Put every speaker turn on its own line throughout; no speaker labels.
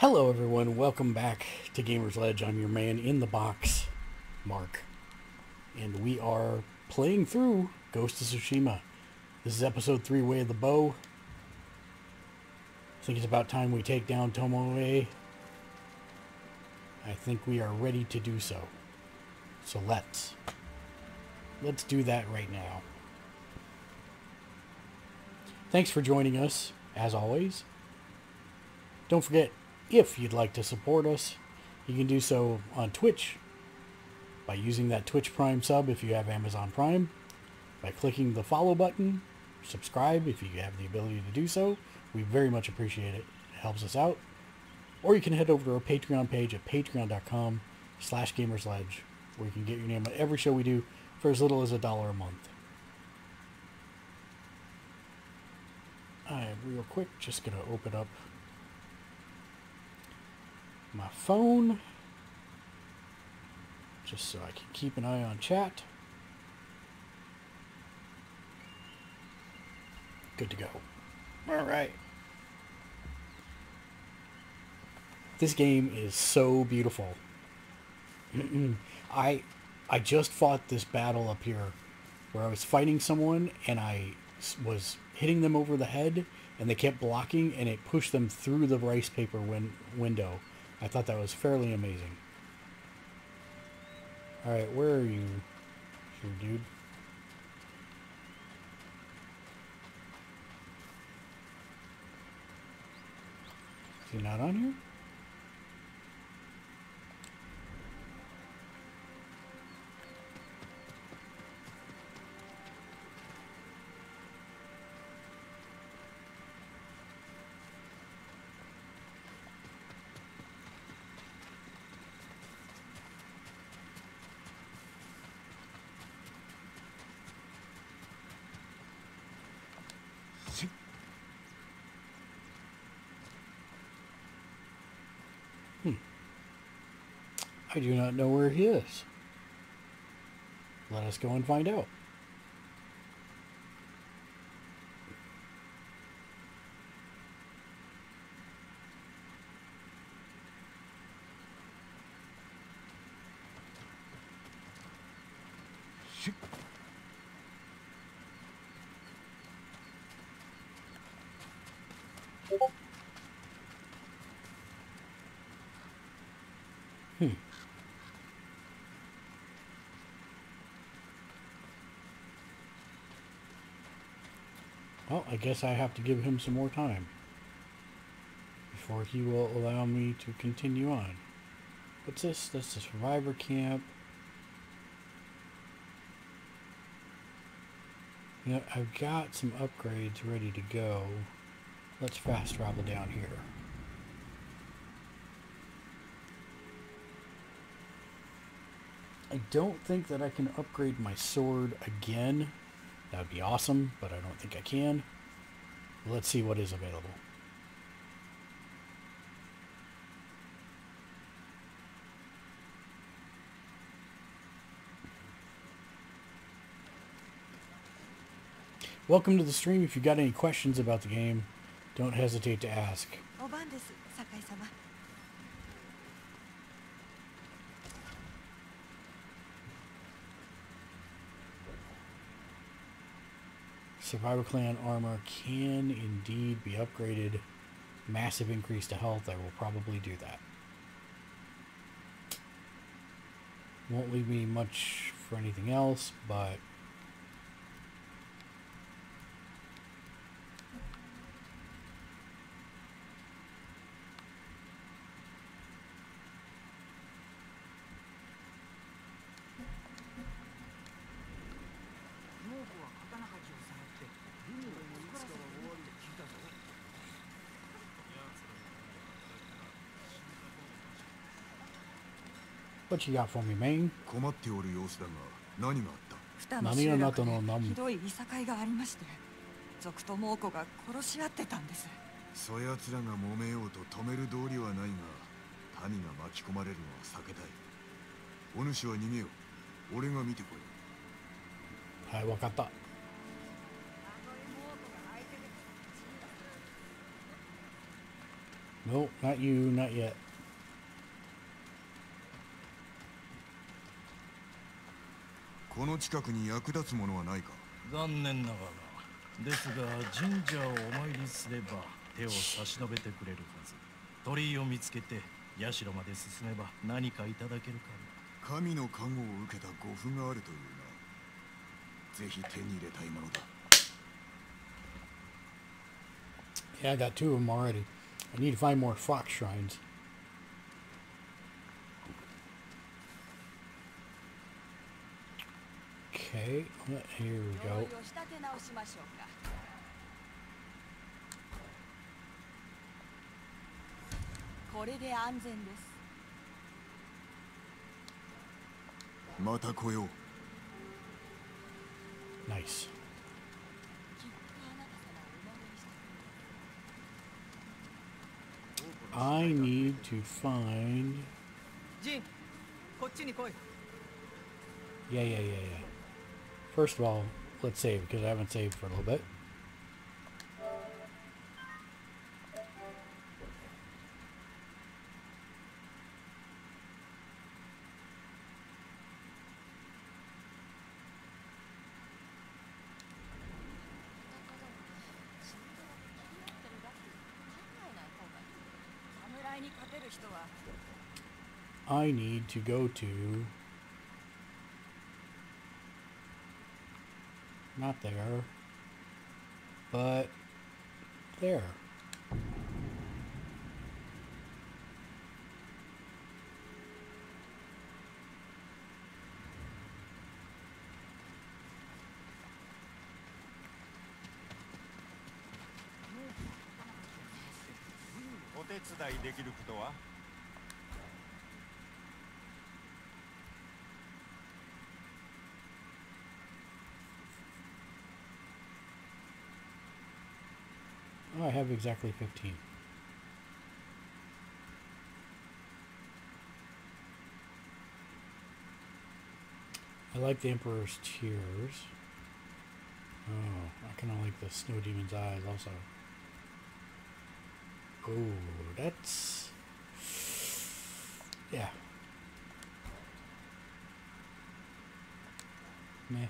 Hello everyone, welcome back to Gamer's Ledge. I'm your man in the box, Mark. And we are playing through Ghost of Tsushima. This is episode 3, Way of the Bow. I think it's about time we take down Tomoe. I think we are ready to do so. So let's do that right now. Thanks for joining us, as always. Don't forget, if you'd like to support us, you can do so on Twitch by using that Twitch Prime sub if you have Amazon Prime, by clicking the follow button, subscribe if you have the ability to do so. We very much appreciate it. It helps us out. Or you can head over to our Patreon page at patreon.com/gamersledge, where you can get your name on every show we do for as little as $1 a month. I'm real quick just going to open up my phone just so I can keep an eye on chat. Good to go. All right. This game is so beautiful. I just fought this battle up here where I was fighting someone and I was hitting them over the head and they kept blocking and it pushed them through the rice paper window. I thought that was fairly amazing. Alright, where are you, dude? Is he not on here? I do not know where he is. Let us go and find out. Well, I guess I have to give him some more time before he will allow me to continue on. What's this? That's the survivor camp. You know, I've got some upgrades ready to go. Let's fast travel down here. I don't think that I can upgrade my sword again. That would be awesome, but I don't think I can. Let's see what is available. Welcome to the stream. If you've got any questions about the game, don't hesitate to ask. Survivor Clan armor can indeed be upgraded. Massive increase to health. I will probably do that. Won't leave me much for anything else, but what you got for me, man?
困っておる様子だが何があった。
何があったの？
ひどいいさかいがありまして、族と猛虎が殺し合ってたんです。
そやつらが揉めようと止める道理はないが、民が巻き込まれるのは避けたい。お主は逃げよう。俺が見てこよう。
はい、わかった。 Nope, not you, not yet.
この近くに役立つものはないか。
残念ながらですが神社をお参りすれば手を差し伸べてくれるはず。鳥居を見つけて社まで進めば何かいただけるかも。
神の加護を受けた護符があるというな。ぜひ手に入れたいものだ。
Yeah, I got 2 of them already. I need to find more fox shrines. Okay, here we go.
これで安全です。
また来よう。
Nice. I need to find...
ジン、こっちに来い。
Yeah. First of all, let's save because I haven't saved for a little bit. I need to go to... Not there, but there. Oh, I have exactly 15. I like the Emperor's Tears. Oh, I kind of like the Snow Demon's Eyes also. Oh, that's... Yeah. Meh.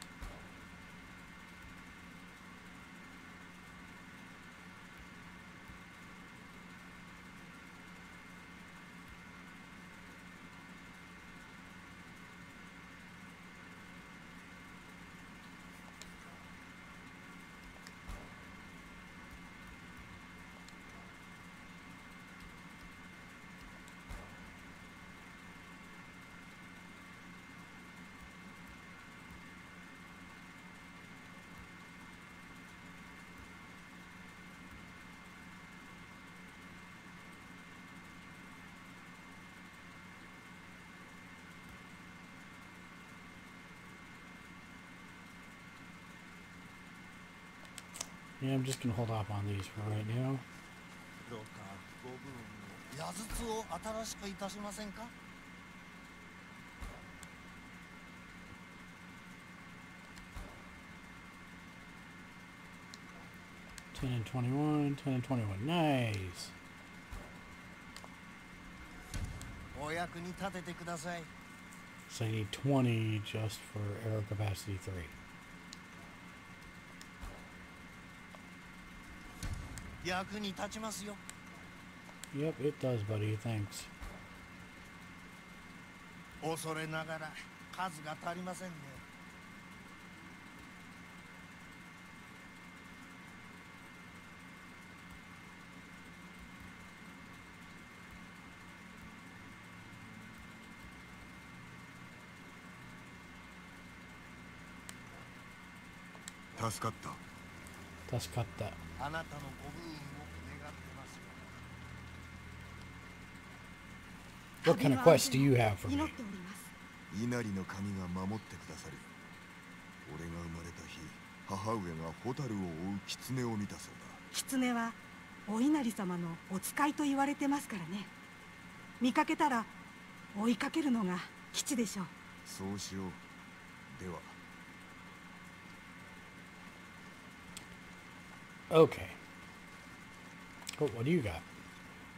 Yeah, I'm just gonna hold off on these for right now.
どうかご武運を矢筒を新しくいたしませんか?
$10 and $21, $10 and $21, nice.
お役に立ててください.
So I need 20 just for arrow capacity 3. Yep, it does, buddy. Thanks.
恐れながら数が足りませんね.
What kind of quest do you have for me?
稲荷の神が守ってくださる。俺が生まれた日、母上が蛍を追う狐を見たそうだ。
狐はお稲荷様のお使いと言われてますからね。見かけたら追いかけるのが吉でしょう。
そうしよう。では。
Okay. What do you got?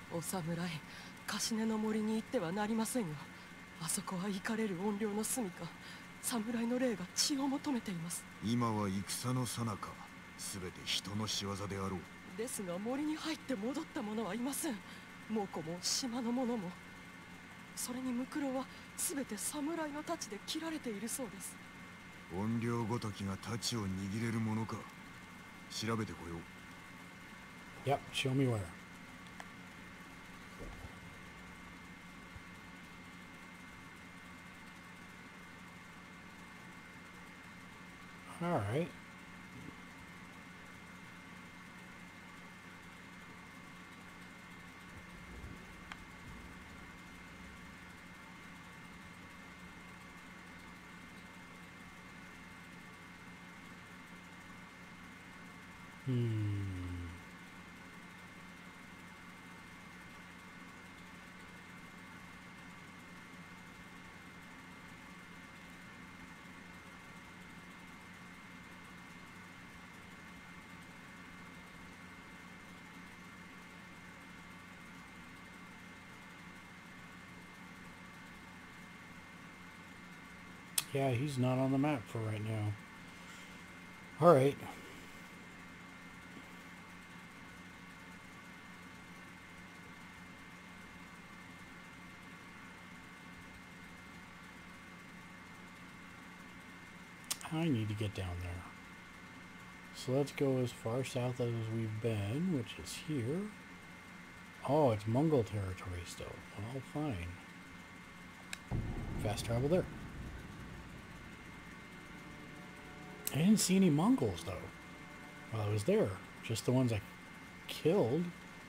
お侍、カシネの森に行ってはなりませんよ。あそこは怒れる怨霊の住処。侍の霊が血を求めています。
今は戦の最中、すべて人の仕業であろう。
ですが森に入って戻った者はいません。猛虎も島の者も。それにムクロは全て侍の太刀で切られているそうです。
怨霊ごときが太刀を握れるものか。調べてこよう。
Yep, show me where. All right. Yeah, he's not on the map for right now. All right. I need to get down there. So let's go as far south as we've been, which is here. Oh, it's Mongol territory still. Well, fine. Fast travel there. I didn't see any Mongols, though, while I was there. Just the ones I killed.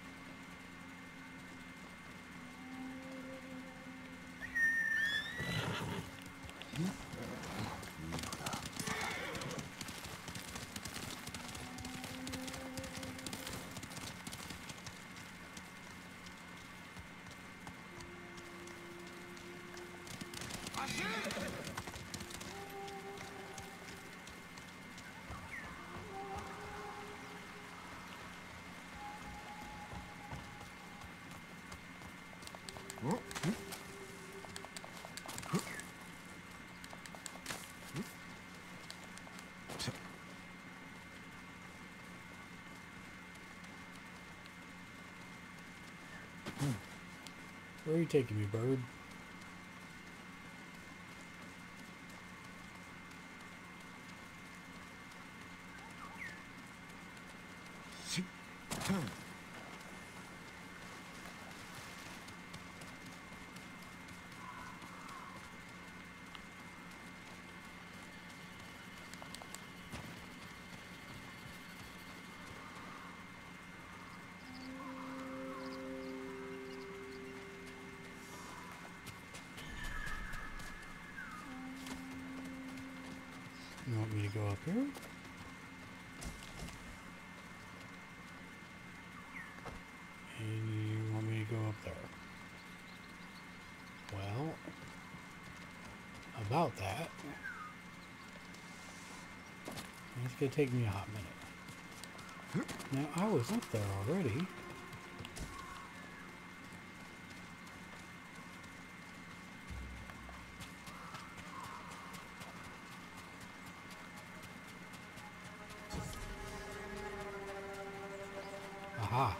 Where are you taking me, bird? You want me to go up here? And you want me to go up there? Well, about that, it's going to take me a hot minute. Now, I was up there already. Aha.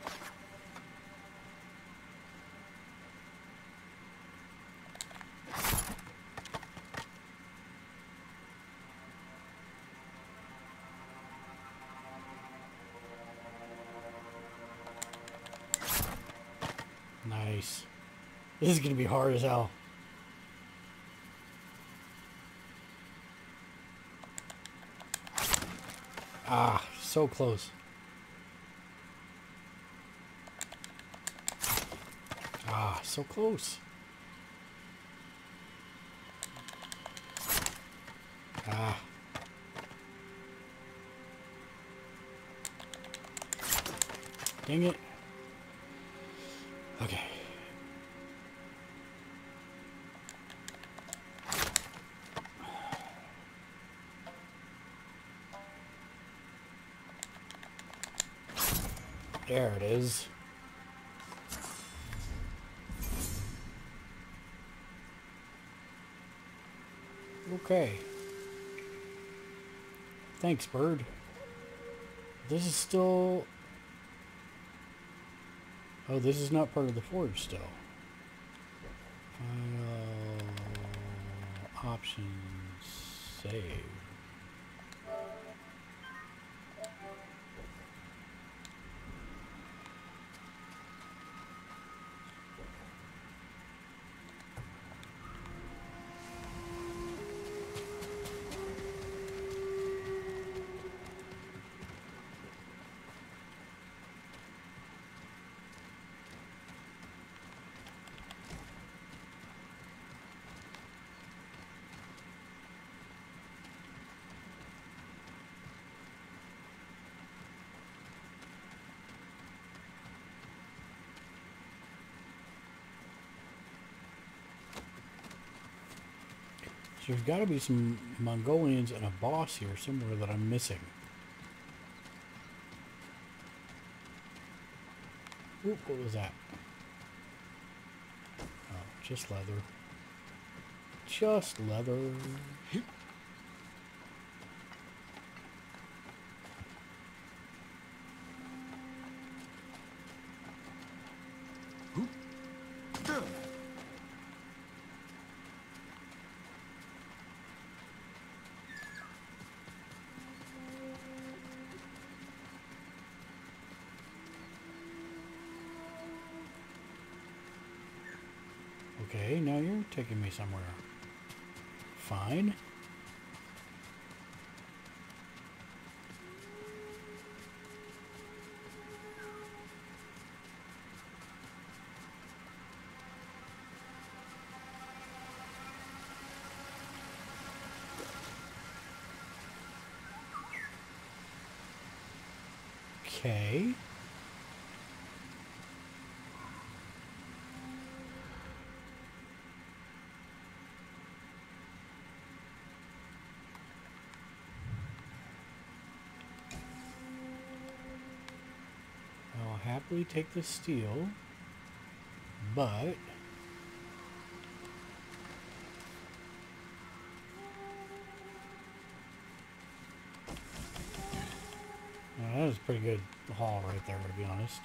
Nice. This is going to be hard as hell. Ah, so close. Ah, so close. Ah. Dang it. Okay. There it is. Okay. Thanks, bird. This is still... Oh, this is not part of the forge still. Options. Save. So there's got to be some Mongolians and a boss here somewhere that I'm missing. Oop, what was that? Oh, just leather. Just leather. Okay, now you're taking me somewhere. Fine. Okay. I'll happily take the steel, but that was a pretty good haul right there, to be honest.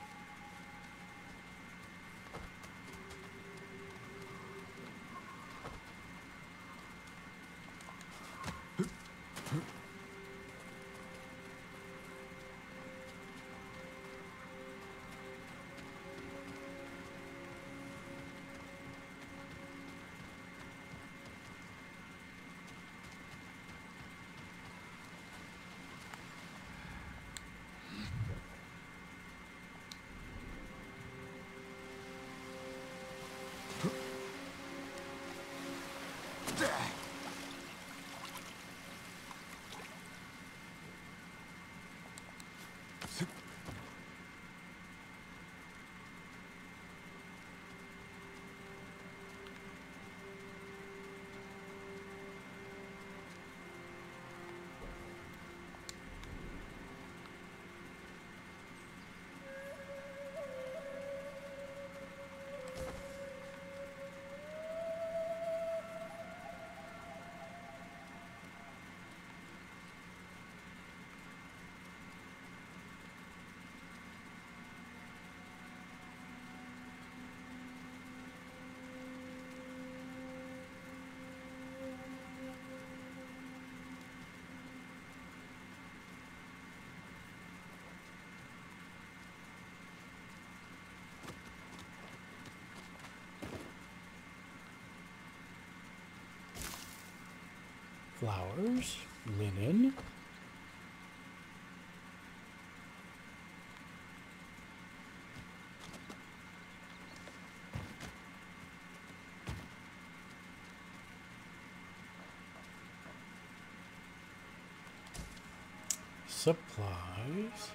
Flowers, linen. Supplies.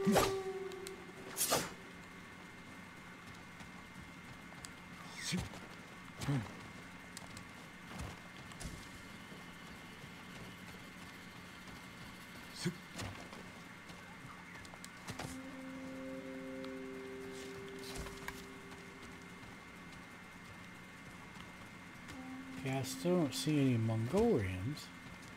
Yeah, I still don't see any Mongolians.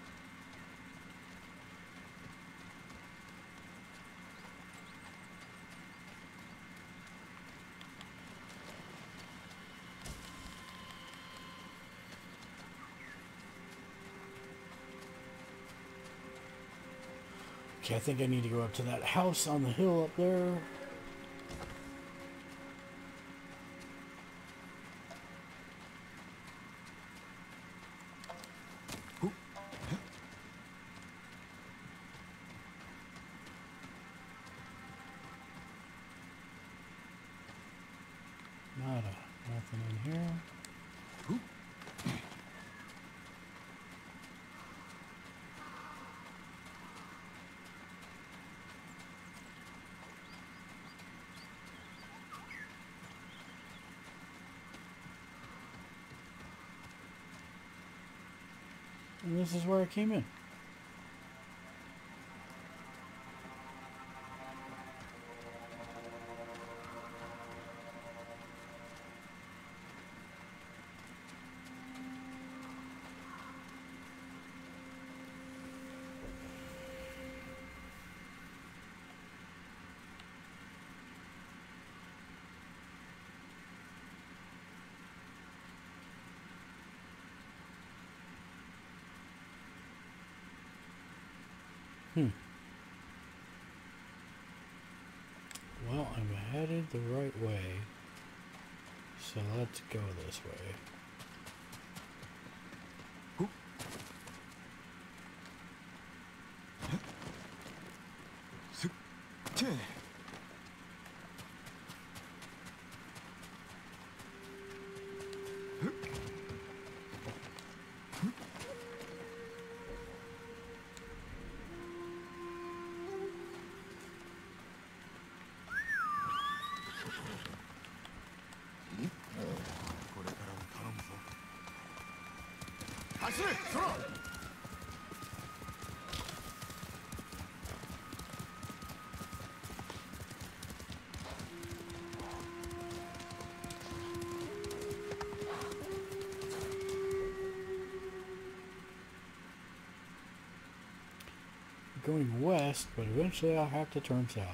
Okay, I think I need to go up to that house on the hill up there. Nothing in here. And this is where I came in. Well, I'm headed the right way, so let's go this way. Going west, but eventually I'll have to turn south.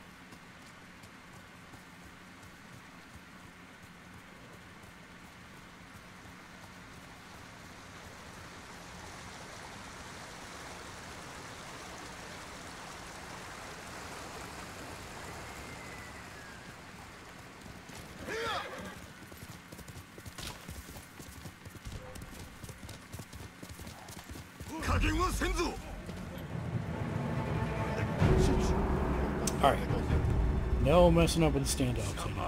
Alright. No messing up with the standoffs anymore.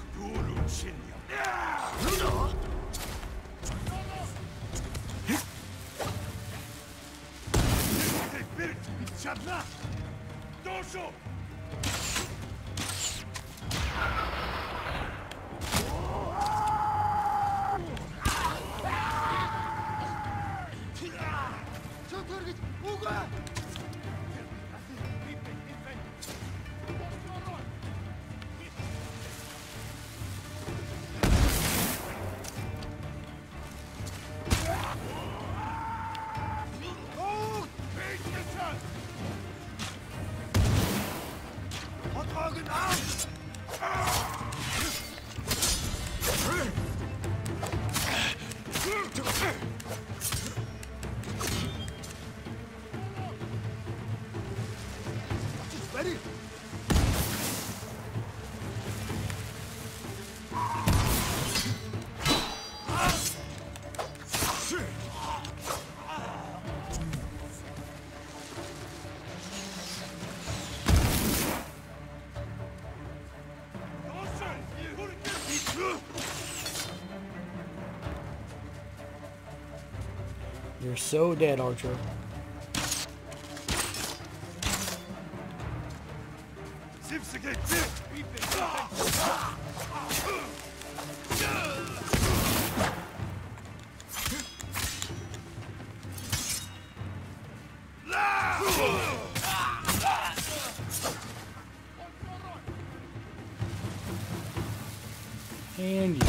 You're so dead, Archer. And you.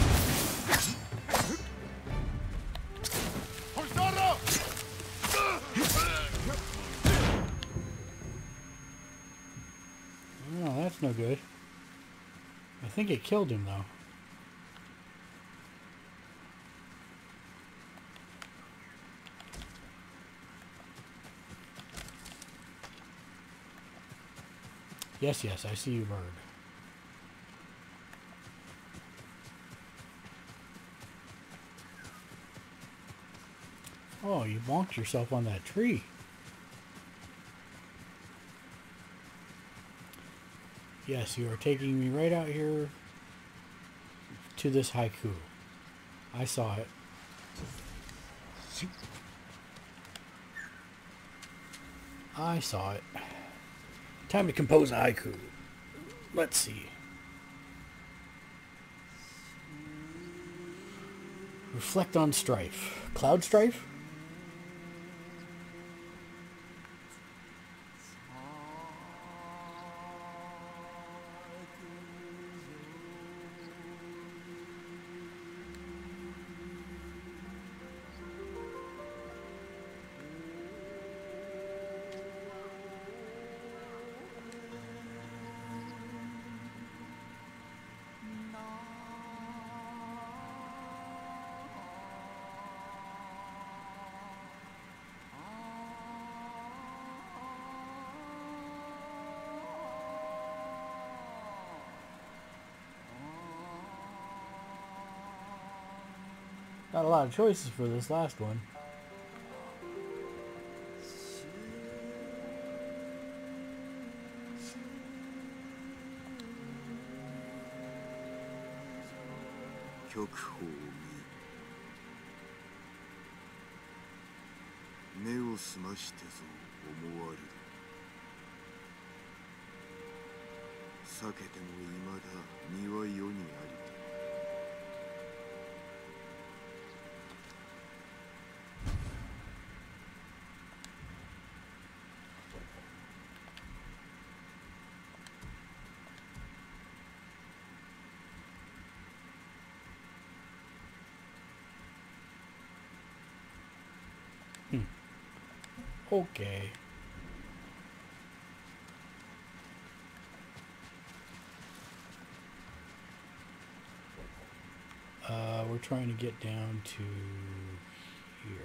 Oh, that's no good. I think it killed him though. Yes, yes, I see you, bird. Oh, you bonked yourself on that tree. Yes, you are taking me right out here to this haiku. I saw it. I saw it. Time to compose a haiku. Let's see. Reflect on strife. Cloud strife? Got a lot of choices for this last one. Okay. We're trying to get down to here.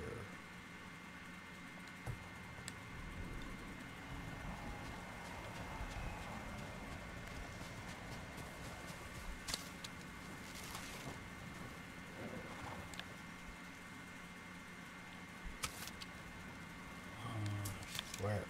Where?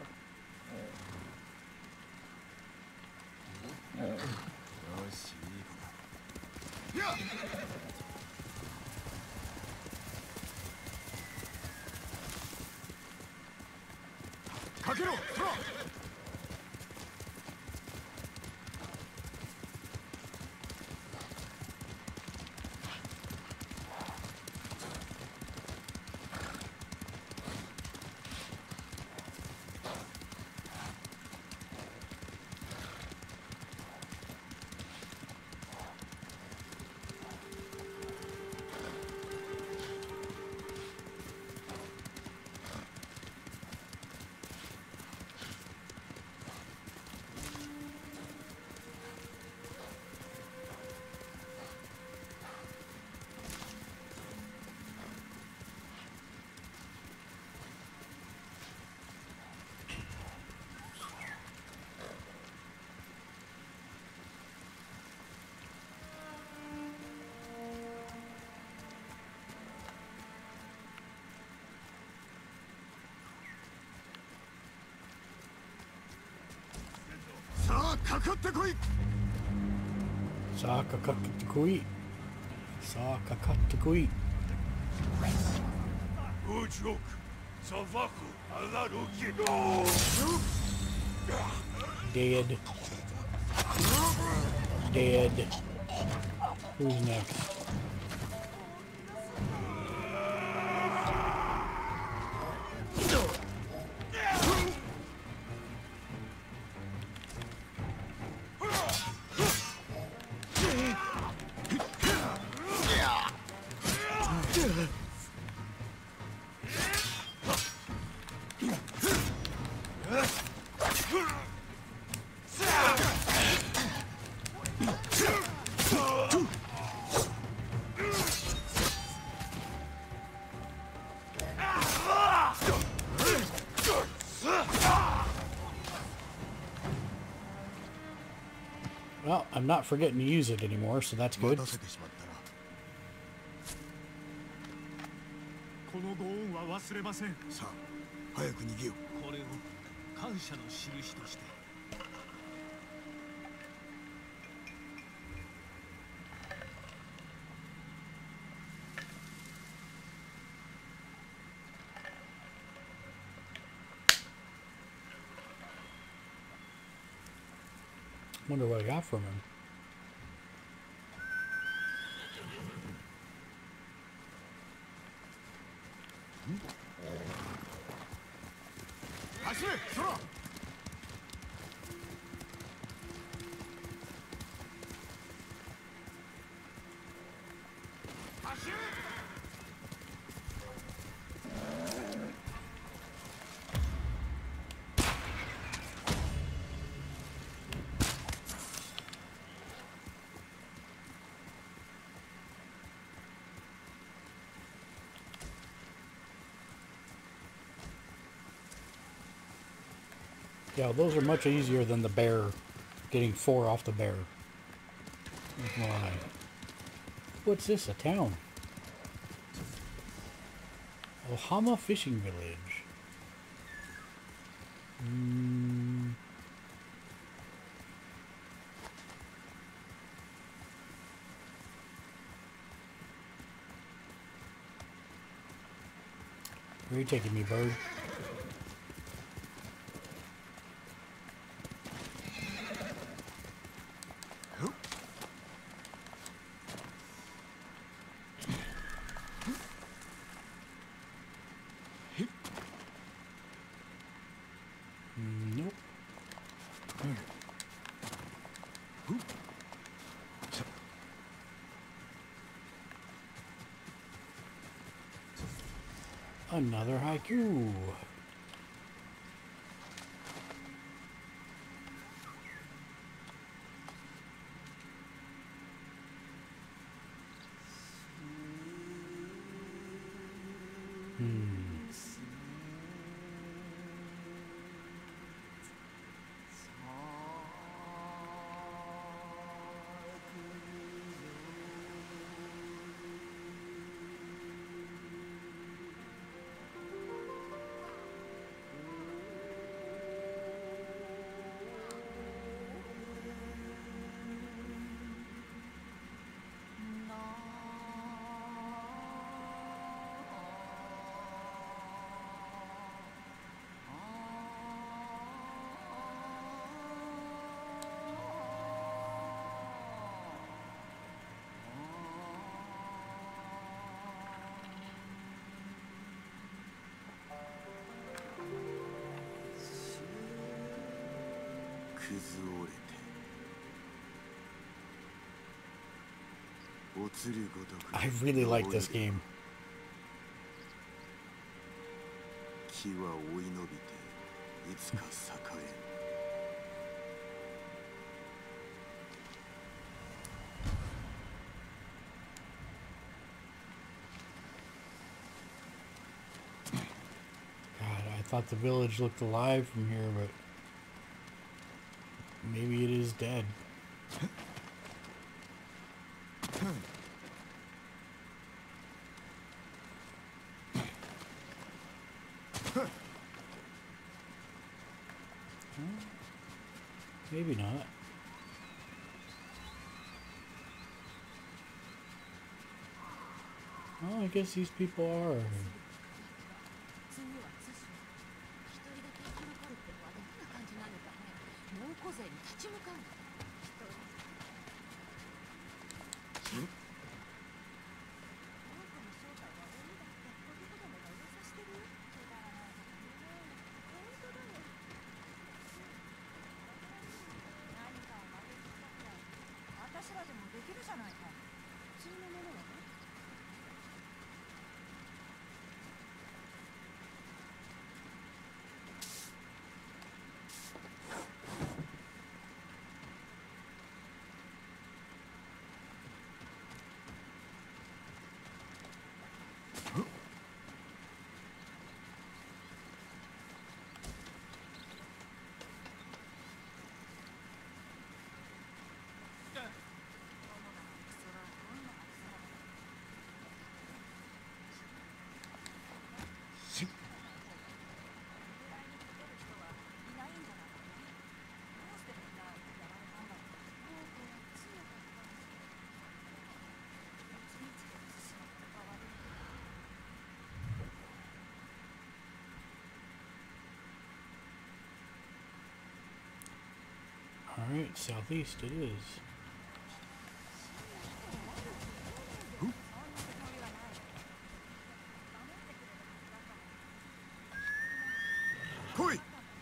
Sa kaかってこい。Ujuk, Salvaku, Alaruki. Dead. Dead. Who's next? Well, I'm not forgetting to use it anymore, so that's
待
good.
たせてしまったな。
このご恩は忘れません。
さあ早く逃げよう。
これを感謝の印として。
Wonder what I got from him.
走れ空。走れ。
Yeah, those are much easier than the bear. Getting 4 off the bear. Why? What's this? A town? Ohama Fishing Village. Where are you taking me, bird? Nope. Another haiku. I really like this game.
木は追い伸びていつか栄え。
God, I thought the village looked alive from here, but maybe it is dead. Maybe not. Well, I guess these people are.
私らでもできるじゃないか。普通のものはね。
Alright, southeast it is.
Koi!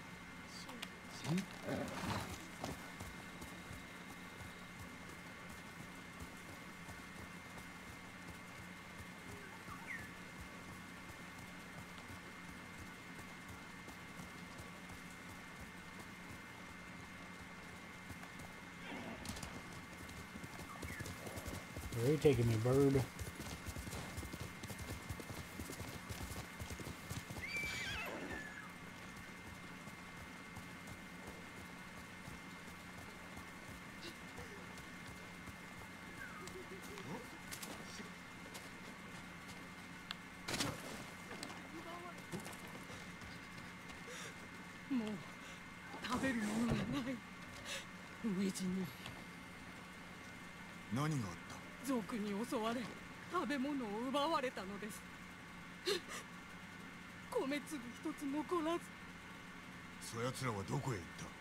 Where are you taking me, bird?
More. 食べるものがない。飢え死に。
何があった？
族に襲われ食べ物を奪われたのです。米粒一つ残らず。
そやつらはどこへ行った？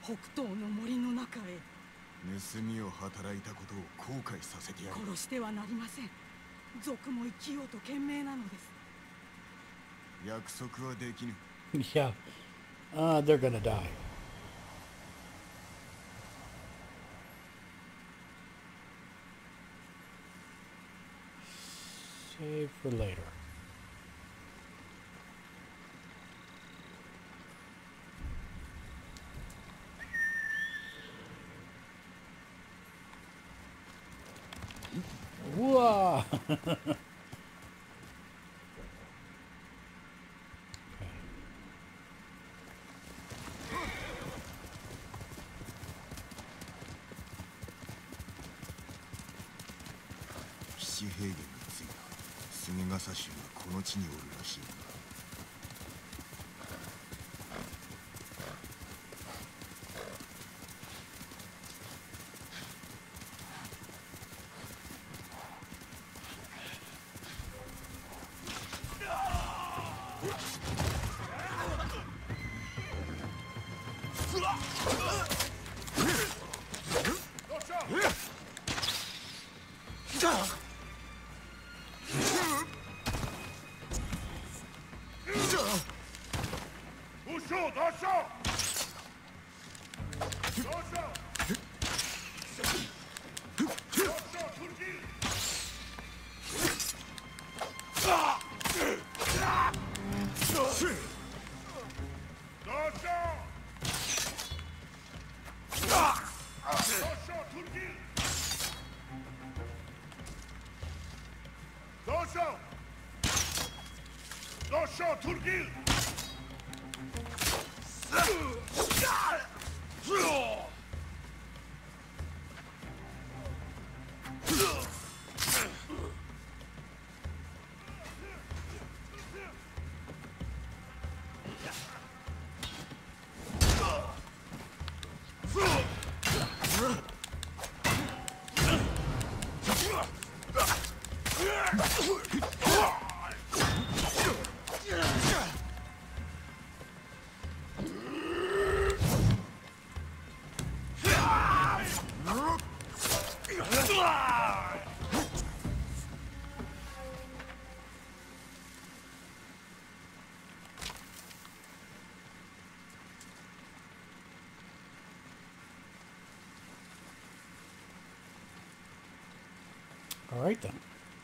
北東の森の中へ。
盗みを働いたことを後悔させてやる。
殺してはなりません。族も生きようと懸命なのです。
約束はできぬ。
Yeah. They're gonna die. Save for later. Whoa!
Okay. 騎士平原に着いた。菅笠衆がこの地におるらしいが。
All right then.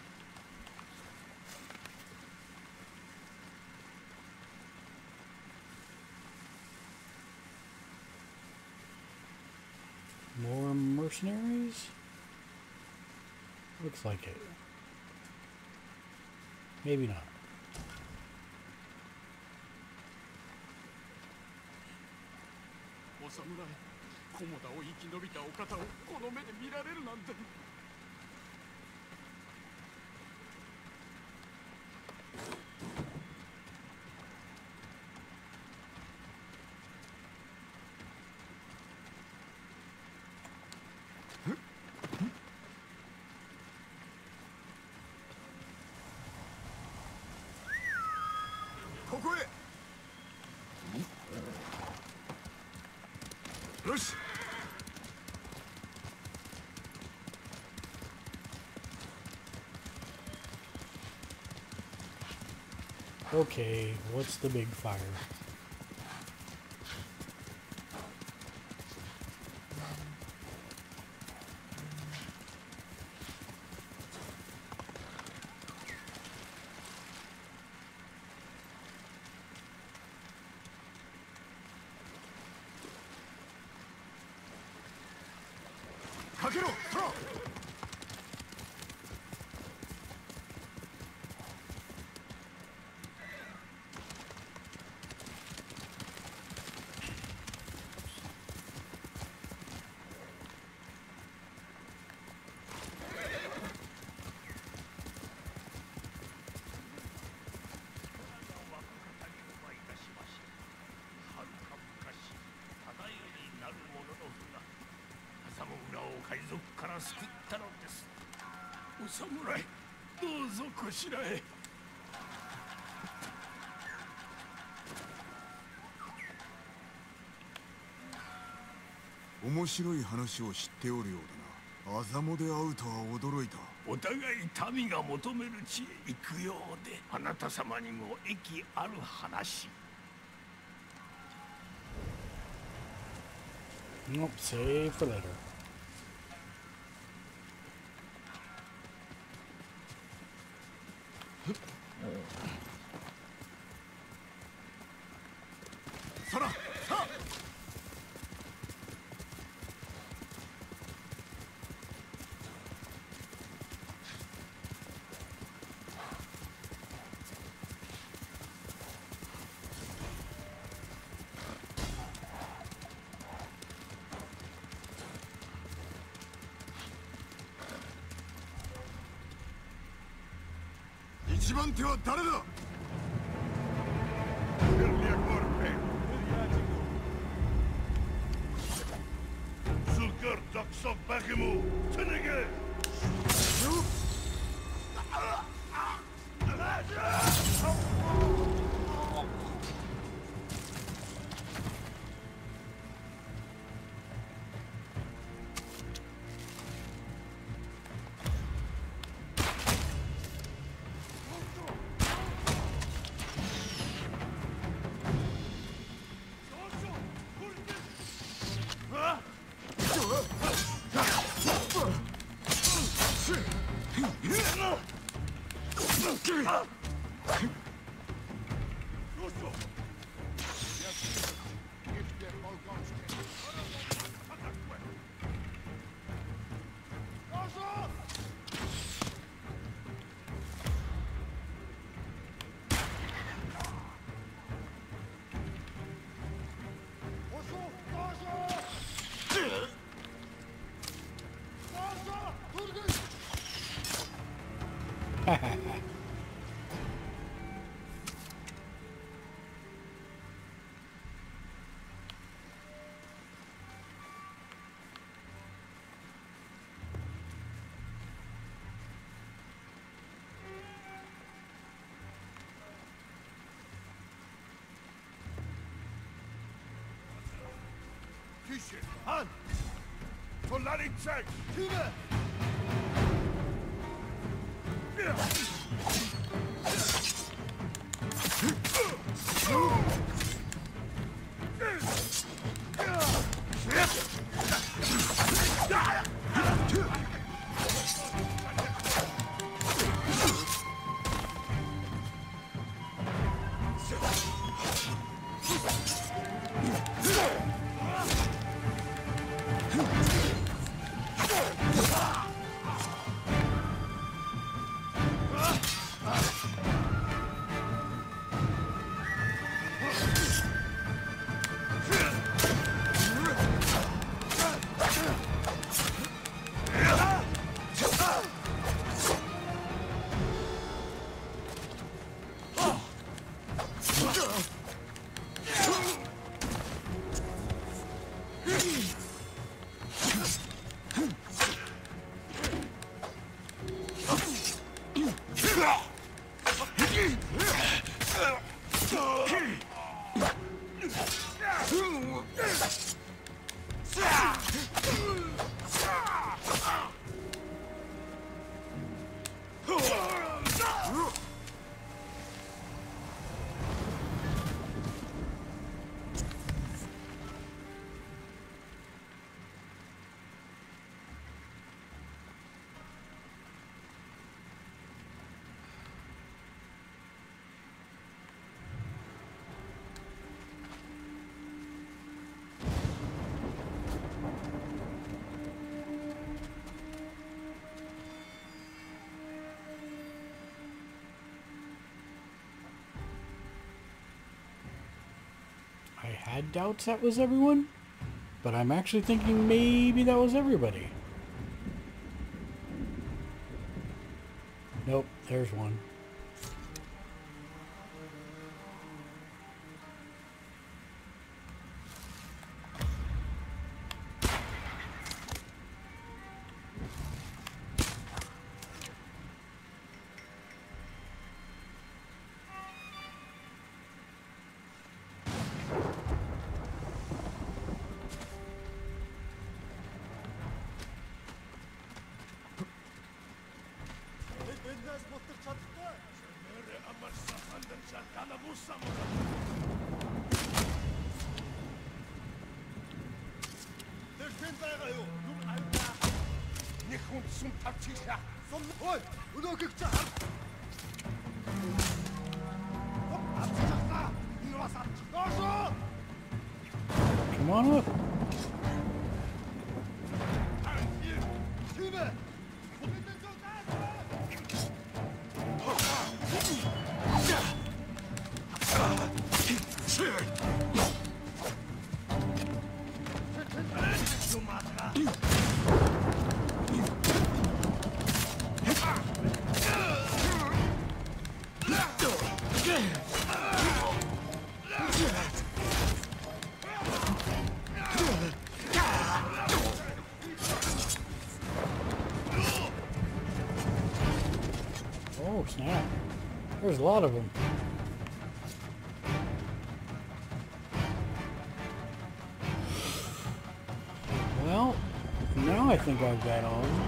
More mercenaries? Looks like it. Maybe not.
お侍、菰田を生き延びたお方をこの目で見られるなんて。
ここへ。よし。
Okay, what's the big fire?
お侍、どうぞこしらへ。
面白い話を知っておるようだな。アザモで会うとは驚いた。
お互い民が求める地へ行くようで、あなた様にも益ある話。
Nope, save for later.
そら、さあ。一番手は誰だ。
Han! Polariczek! Tyle!
had doubts that was everyone, but I'm actually thinking maybe that was everybody. Nope, there's one. Come on up. Oh, snap. There's a lot of them. Well, now I think I've got all of them.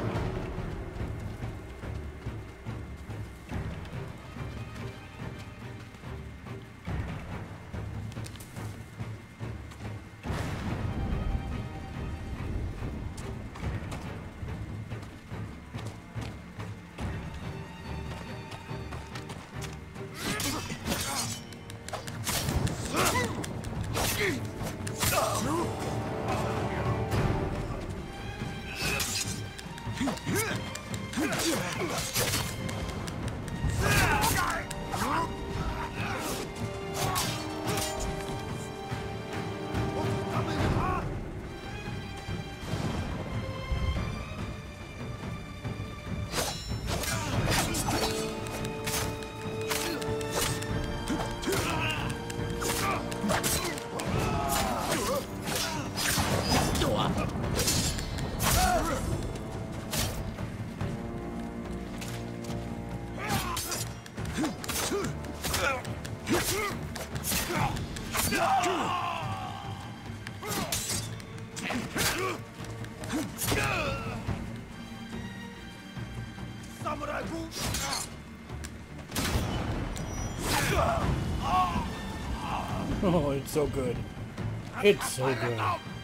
Oh, it's so good. It's so good.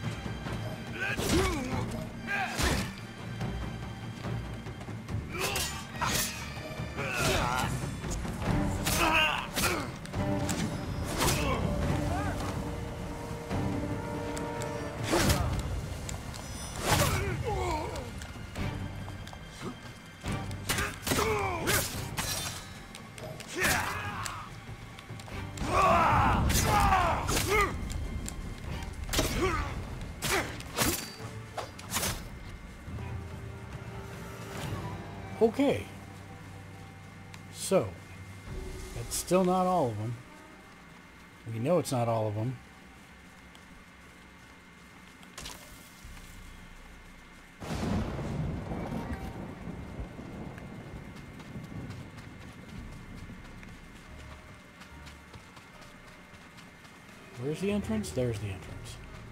Okay, so that's still not all of them. We know it's not all of them. Where's the entrance? There's the entrance.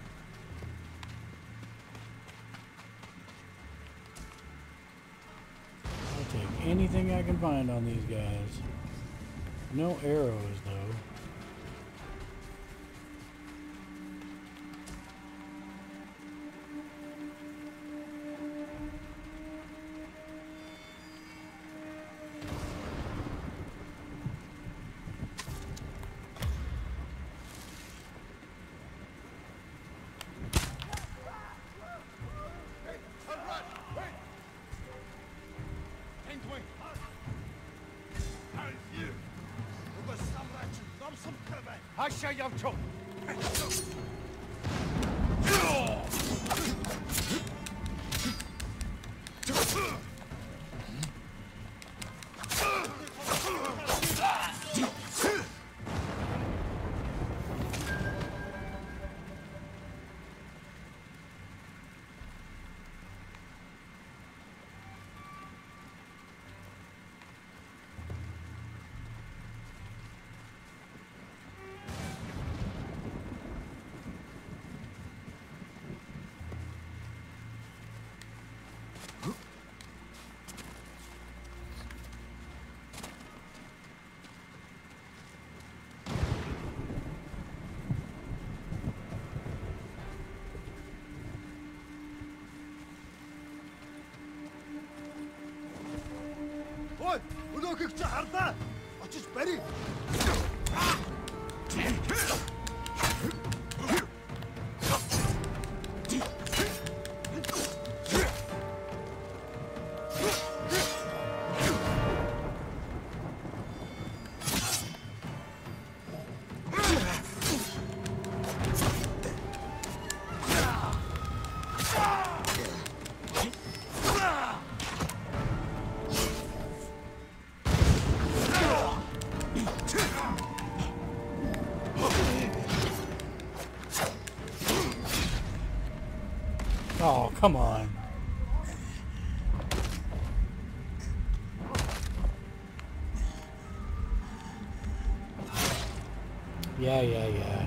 Take anything I can find on these guys. No arrows, though.
Aşağı yavçok.
Ой, өнөөхийг чи хардаа. Очиж барь.
Oh, come on. Yeah.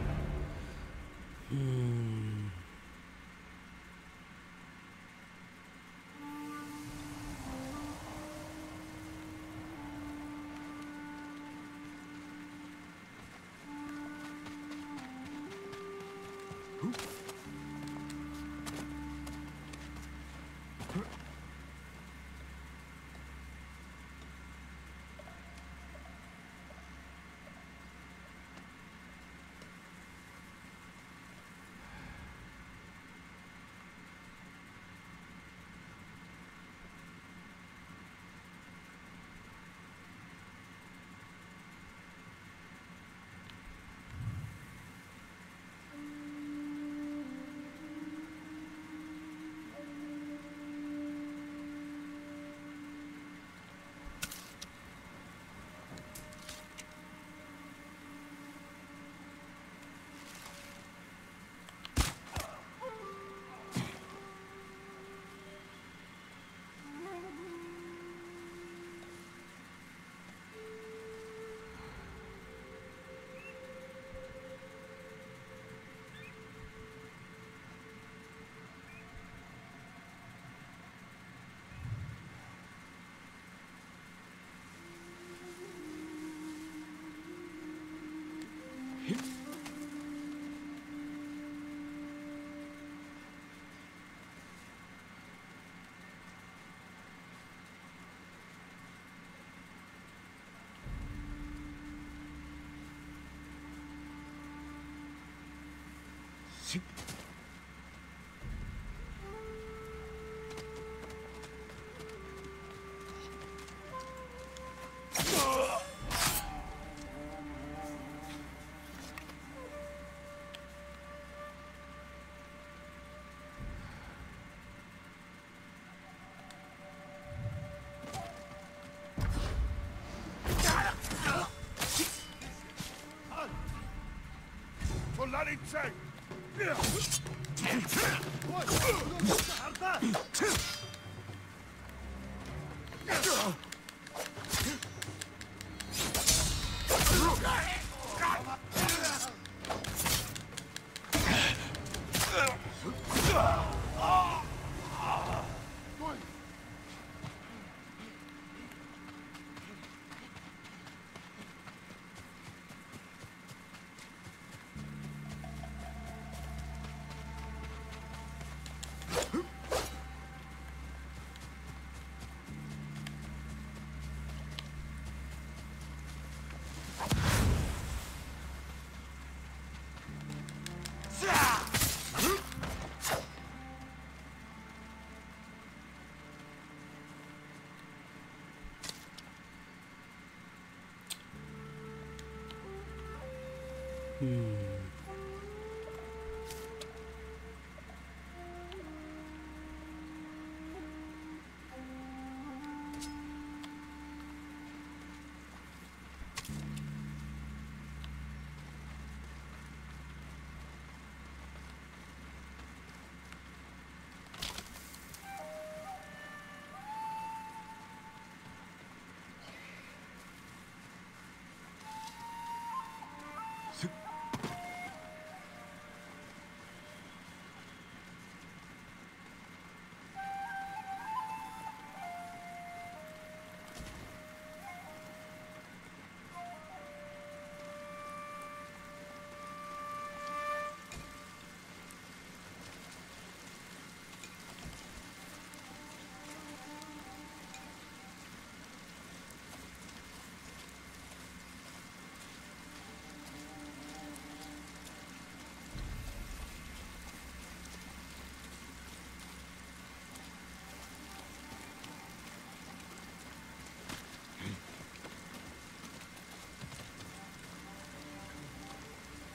Polarice! Ой, өнөөхийг чи хардаа.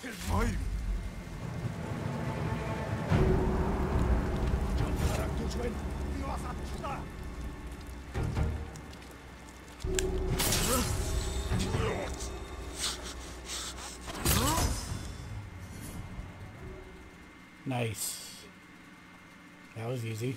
参る。
Nice. That was easy.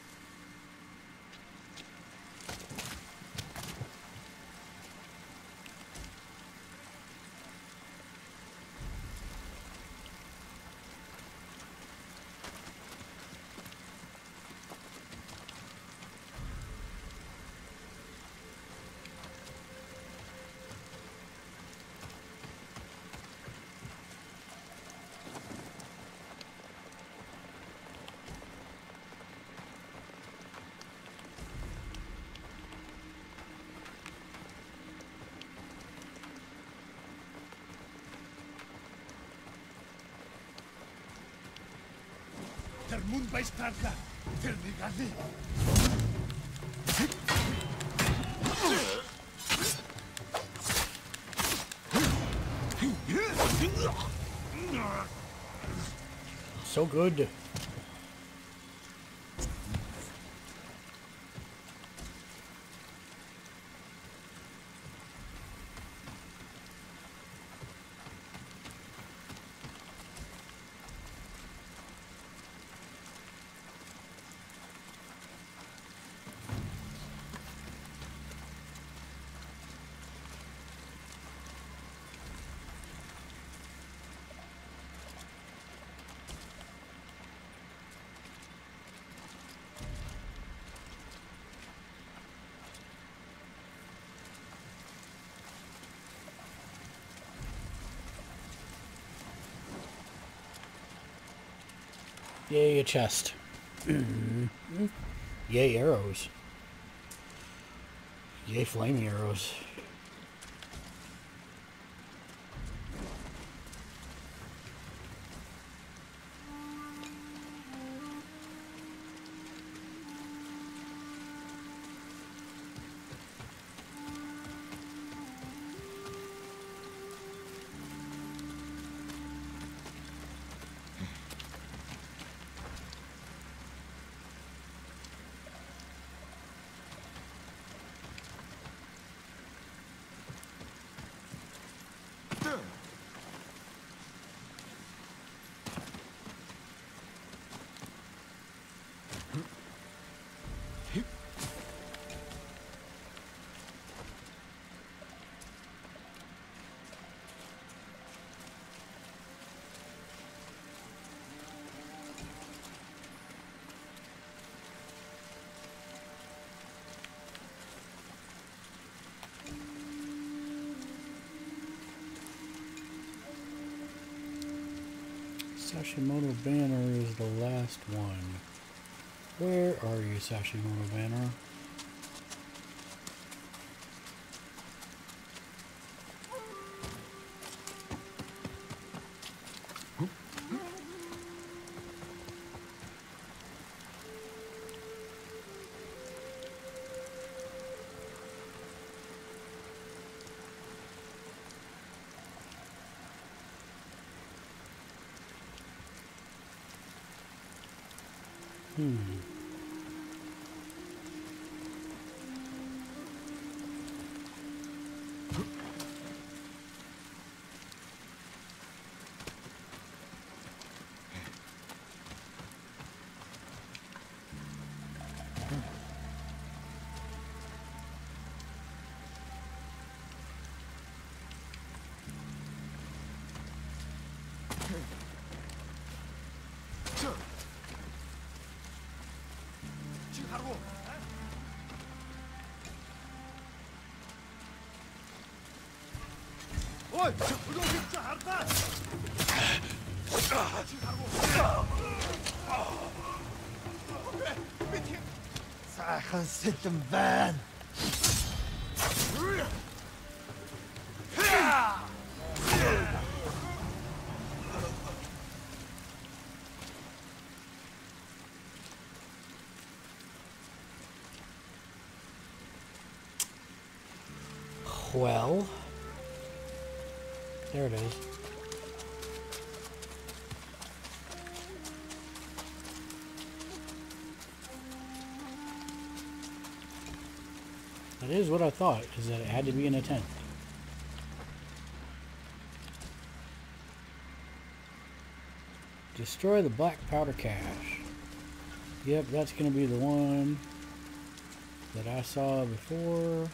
Der Mundbeißpartner, der Negati.
So good. Yay, a chest. Yay, arrows. Yay, flaming arrows. Sashimoto Banner is the last one. Where are you, Sashimoto Banner?
Ой, продолжите харта. Сайхан сэтэн байна.
Well, there it is. That is what I thought, is that it had to be in a tent. Destroy the black powder cache. Yep, that's going to be the one that I saw before.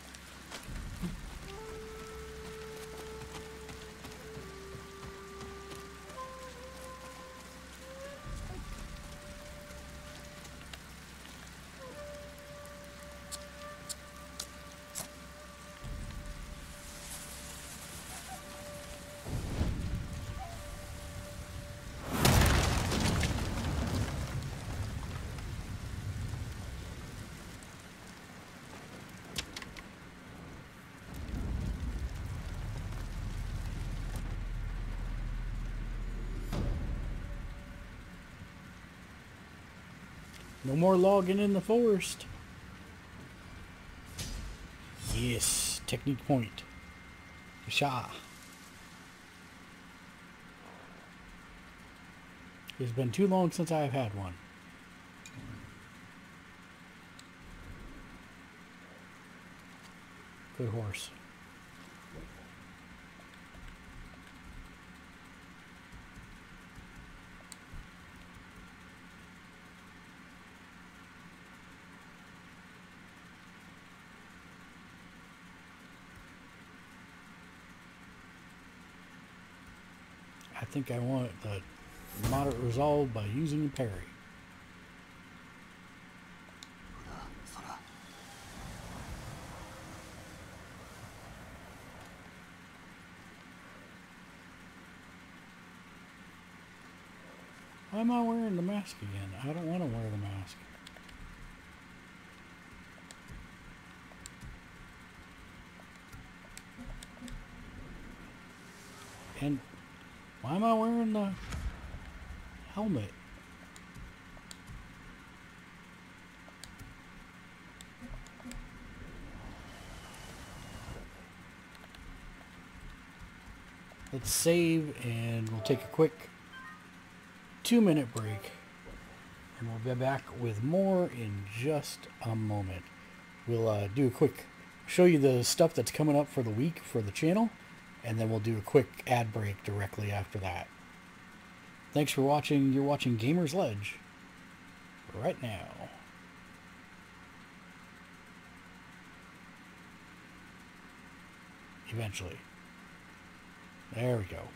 No more logging in the forest. Yes, technique point. Sha. It's been too long since I've had one. Good horse. I think I want the moderate resolve by using parry. Why am I wearing the mask again? I don't want to wear the mask. And why am I wearing the helmet? Let's save and we'll take a quick 2-minute break. And we'll be back with more in just a moment. We'll do a quick, show you the stuff that's coming up for the week for the channel. And then we'll do a quick ad break directly after that. Thanks for watching. You're watching Gamer's Ledge right now. Eventually. There we go.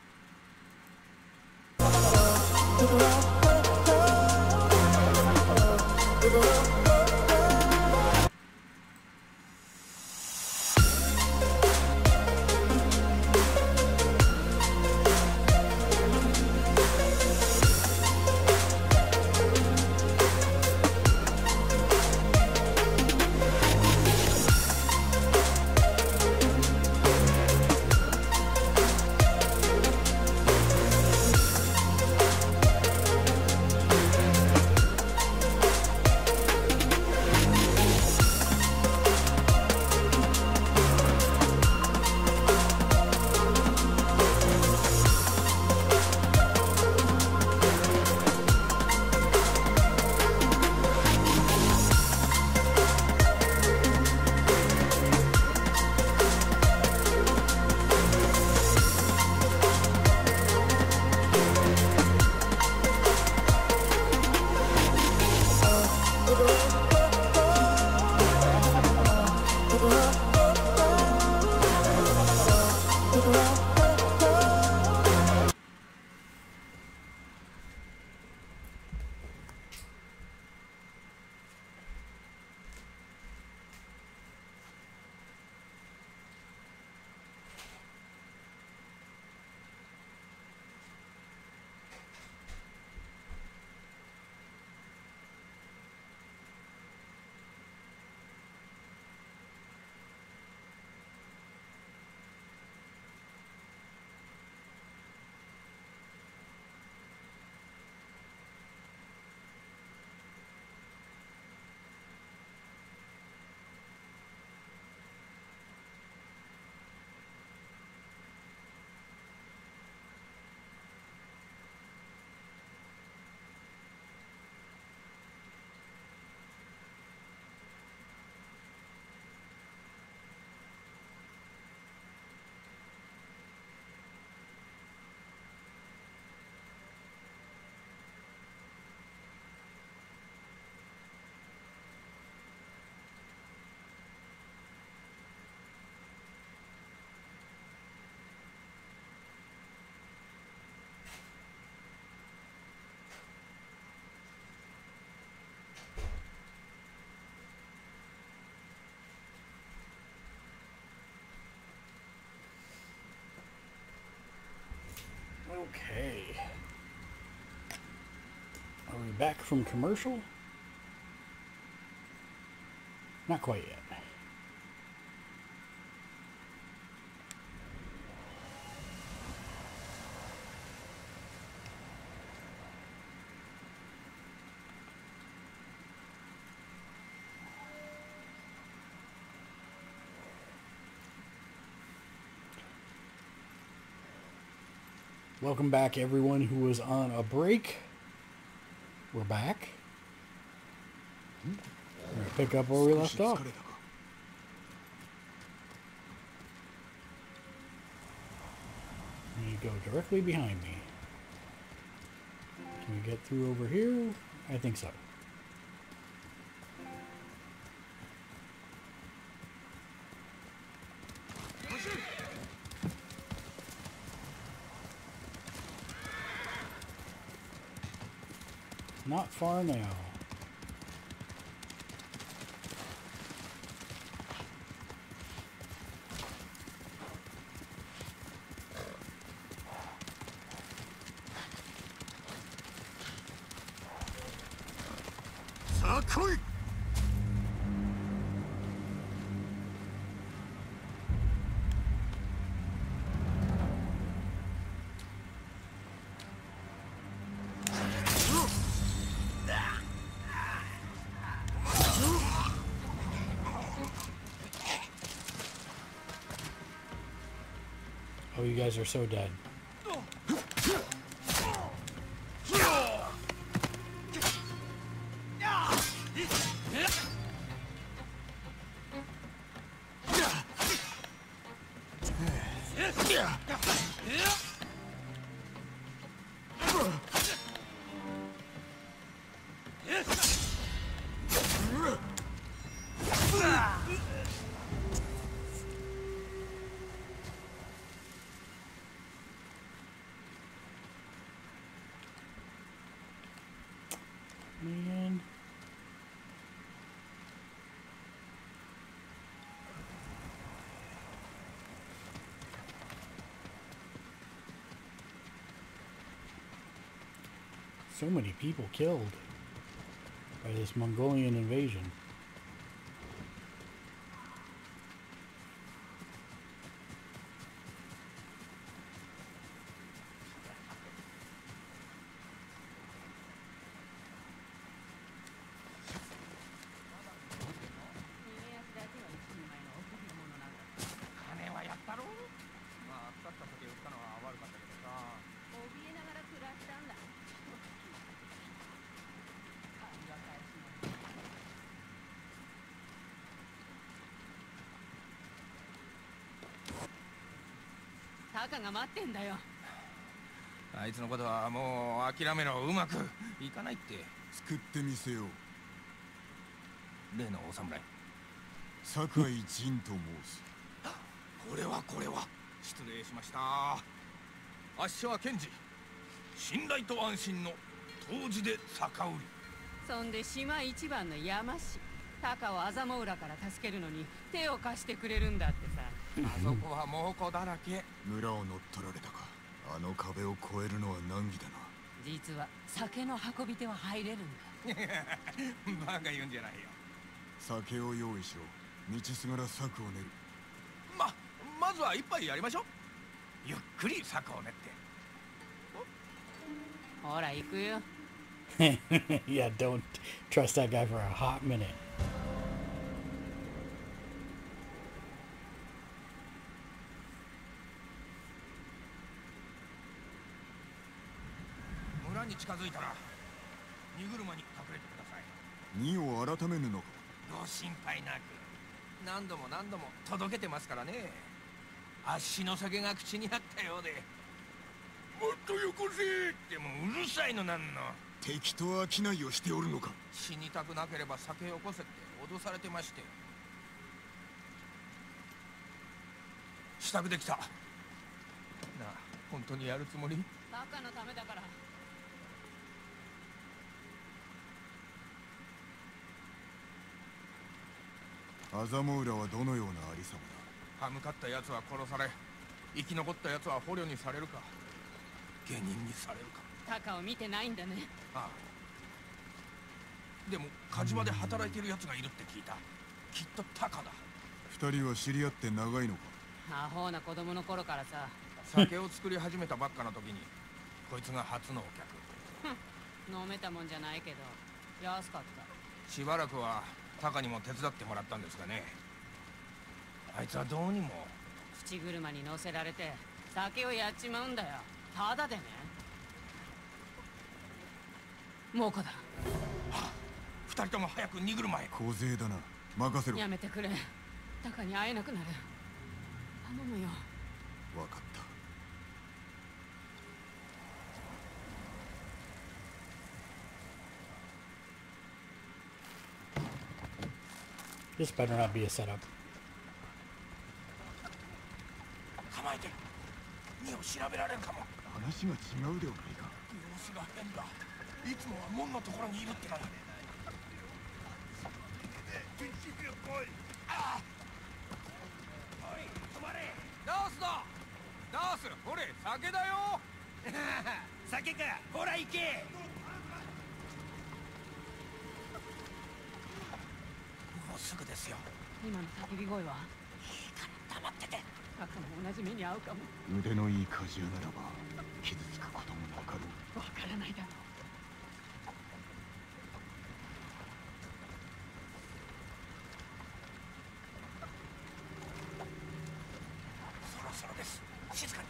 back from commercial? Not quite yet. Welcome back, everyone who was on a break. We're back. We're going to pick up where we left off. You go directly behind me. Can we get through over here? I think so. Not far now.
Saあ来い。
Oh, you guys are so dead. Man. So many people killed by this Mongolian invasion.
タカが待ってんだよ。
あいつのことはもう諦めろ。うまくいかないって。
作ってみせよう。
例のお侍
酒井仁と申す。
これは失礼しました。あっしは検事、信頼と安心の当時で酒売り。
そんで島一番の山師タカをアザモウラから助けるのに手を貸してくれるんだってさ。
あそこは猛虎だらけ。
村を乗っ取られたか。あの壁を越えるのは難儀だな。
実は酒の運び手は入れるんだ。
バカ言うんじゃないよ。
酒を用意しろ。道すがら策を練る。
まずは一杯やりましょう。ゆっくり策を練って。
ほら行くよ。
Yeah, don't trust that guy for a hot minute.
村に近づいたら荷車に隠れてください。
荷を改めぬのか。
ご心配なく。何度も届けてますからね。あっしの酒が口にあったようで。もっとよこせってもうるさいのなんの。
敵と商いをしておるのか。
死にたくなければ酒よこせって脅されてまして。支度できた。なあ、本当にやるつもり？
タカのためだから。
アザモウラはどのようなありさま
だ。歯向かった奴は殺され、生き残った奴は捕虜にされるか下忍にされるか。
タカを見てないんだね。
ああ、 でも火事場で働いてるやつがいるって聞いた。きっとタカだ。
二人は知り合って長いのか？
アホな子供の頃からさ。
酒を作り始めたばっかの時にこいつが初のお客。
飲めたもんじゃないけど安かった。
しばらくはタカにも手伝ってもらったんですがね。あいつはどうにも。
口車に乗せられて酒をやっちまうんだよ。ただでね。猛虎だ。
二人とも早く荷車へ。
小勢だな。任せろ。
やめてくれ。タカに会えなくなる。頼むよ。
分かった。
This better not be a setup.
構えて。荷を調べられるかも。
話が違うではないか。
様子が変だ。いつもは門のところにいるってのに。ああ。おい、止まれ。ダースだ。ダース、ほれ、酒だよ。酒か。ほら行け。もうすぐですよ。
今の叫び声は？
いいから黙ってて。
タカも同じ目に遭うかも。
腕のいい鍛冶屋ならば傷つくこともなかろう。
わからないだろう。
そろそろです。静かに。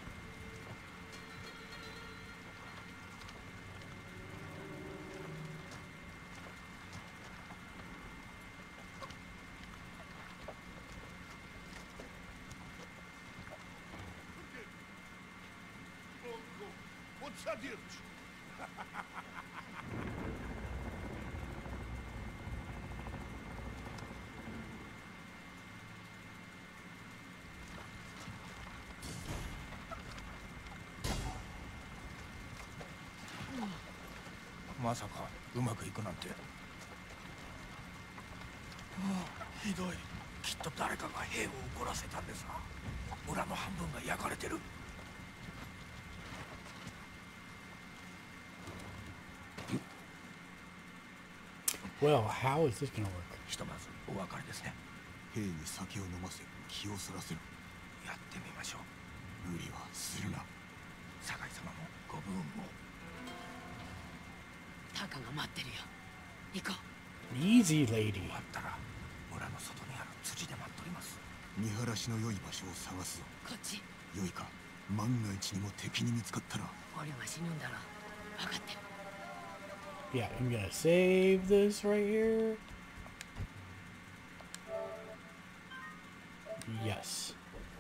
まさかうまくいくなんて。ひどい。きっと誰かが兵を怒らせたんですが、村の半分が焼かれてる。
Well, how is this gonna work?
ひとまずお別れですね。
兵に酒を飲ませ気をそらせろ。
やってみましょう。
無理はするな。
酒井様もご武運も。
タカが待ってるよ。行こう。
Easy, lady.
終わったら村の外にある土で待っております。
見晴らしの良い場所を探すぞ。
こっち。
良いか。万が一にも敵に見つかったら。
俺は死ぬんだろう。分かってる。
Yeah, I'm gonna save this right here. Yes.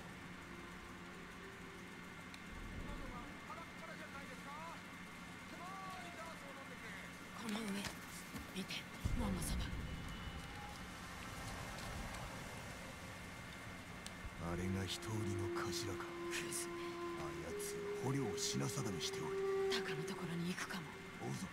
この上見て、門のそば。
あれが一人の頭か。
クズ。
あやつ捕虜を品定めしておる。
タカのところに行くかも。
追うぞ。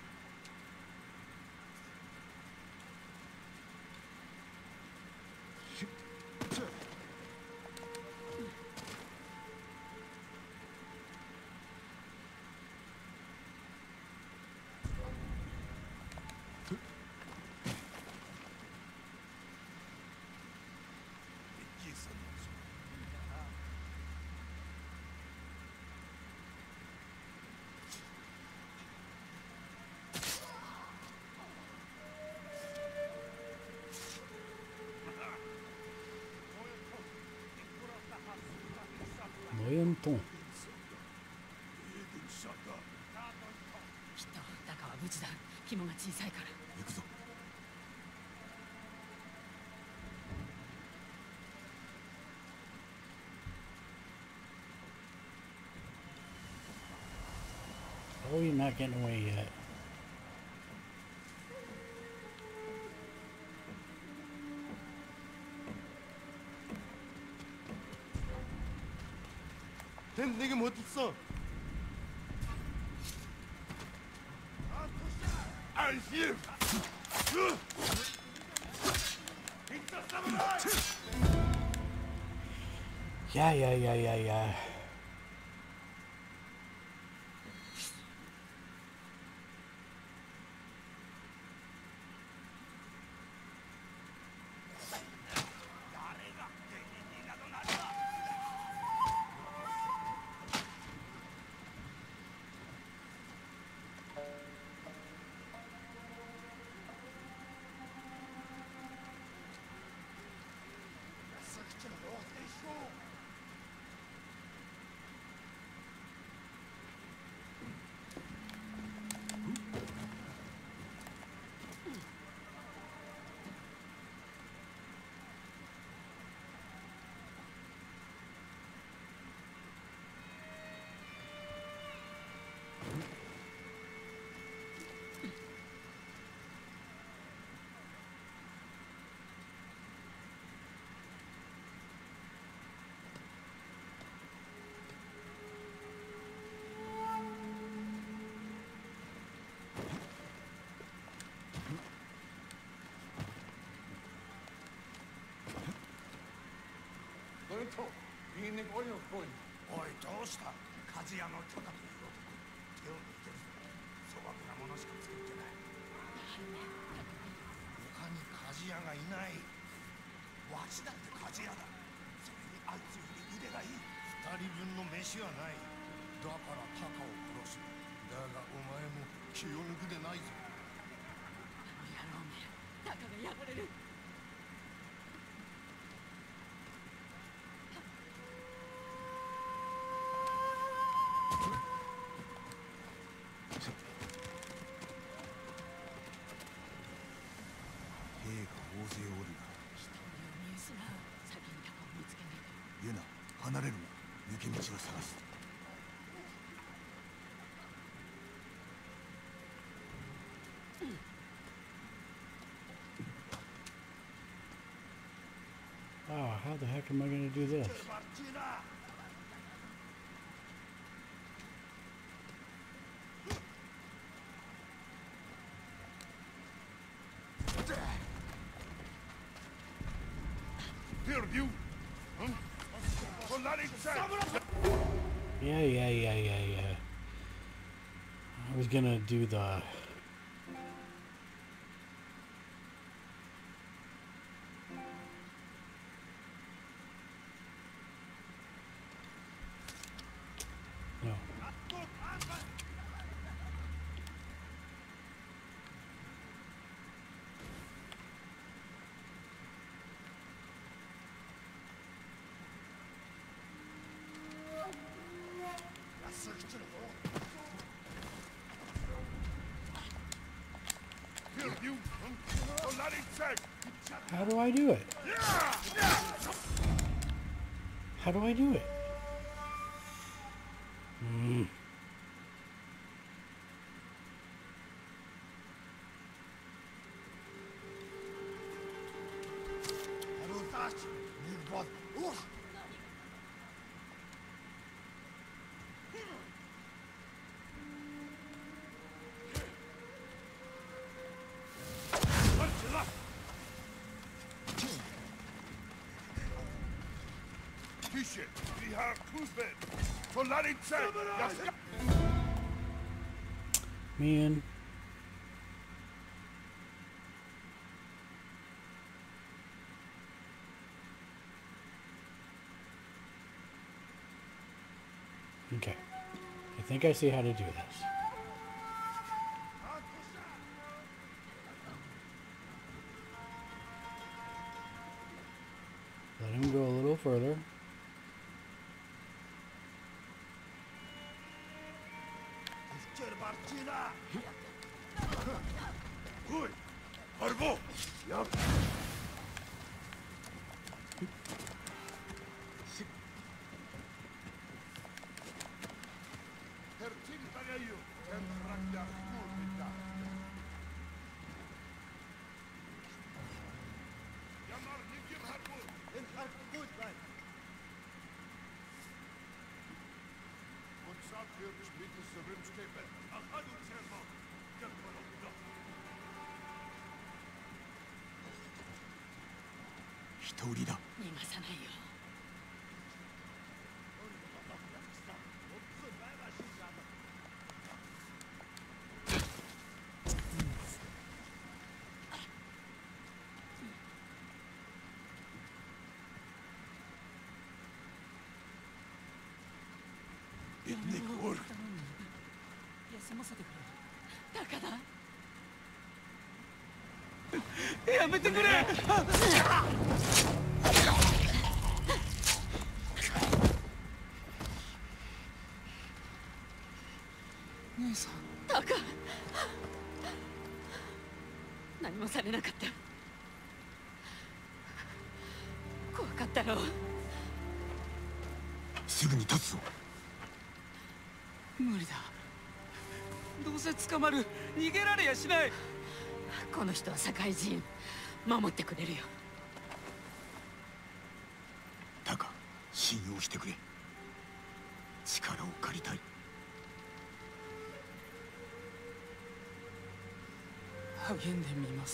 Moyenton.
きっとタカは無事だ。肝が小さいから。
行くぞ。
Oh, you're not getting away yet.
내게 못 있어. 안심.
Yeah.
とみんなこいのこい。おいどうした？鍛冶屋の高という男手を抜いてるぞ。粗悪なものしか作ってない。他に鍛冶屋がいない。わしだって鍛冶屋だ。それにあいつより腕がいい。二人分の飯はない。だからタカを殺す。だがお前も気を抜くでないぞ。
野郎め、タカがやられる。
兵が大勢おるな。
人を見失う。先にタカを見つけないと。
ユナ、離れるな。抜け道を探す。
Oh, how the heck am I going to do this? Yeah. I was gonna do the... No. How do I do it? How do I do it? Man. Okay. I think I see how to do this. Let him go a little further.
Hito uri da.
逃がさないよ。休ませてくれ。タカだ。やめてくれ。姉さん。タカ。何もされなかった。怖かったろう。
すぐに立つぞ。
無理だ。どうせ捕まる。逃げられやしない。この人は社会人。守ってくれるよ。
タカ、信用してくれ。力を借りたい。
励んでみます。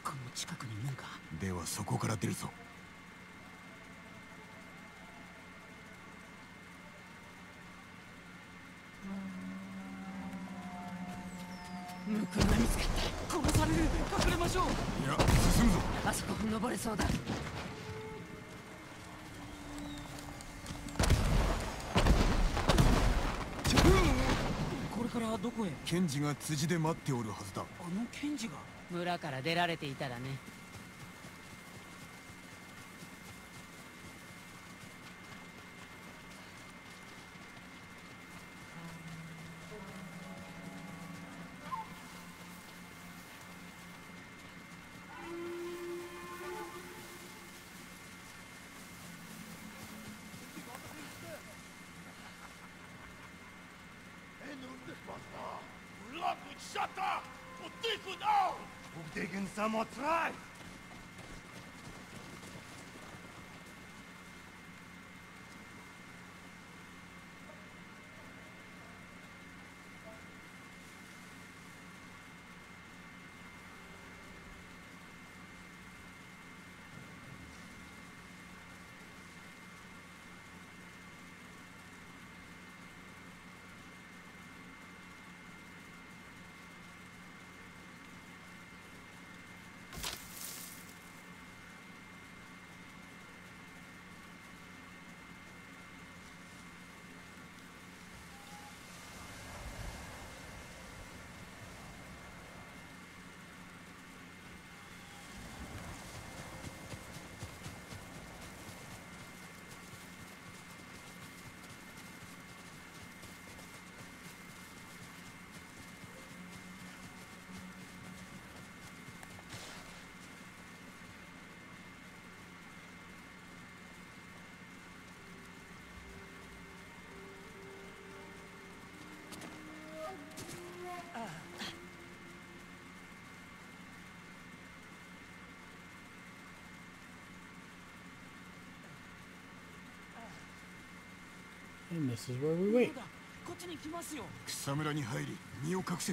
この近くにいるんか。
ではそこから出るぞ。
ムクロが見つかった。
殺される。隠れましょう。
いや、進むぞ。
あそこ登れそうだ。
これからどこへ？
ケンジが辻で待っておるはずだ。
あのケンジが。
村から出られていたらね。
And this is where we wait.
こっちに来ますよ。
草むらに入り身を隠せ。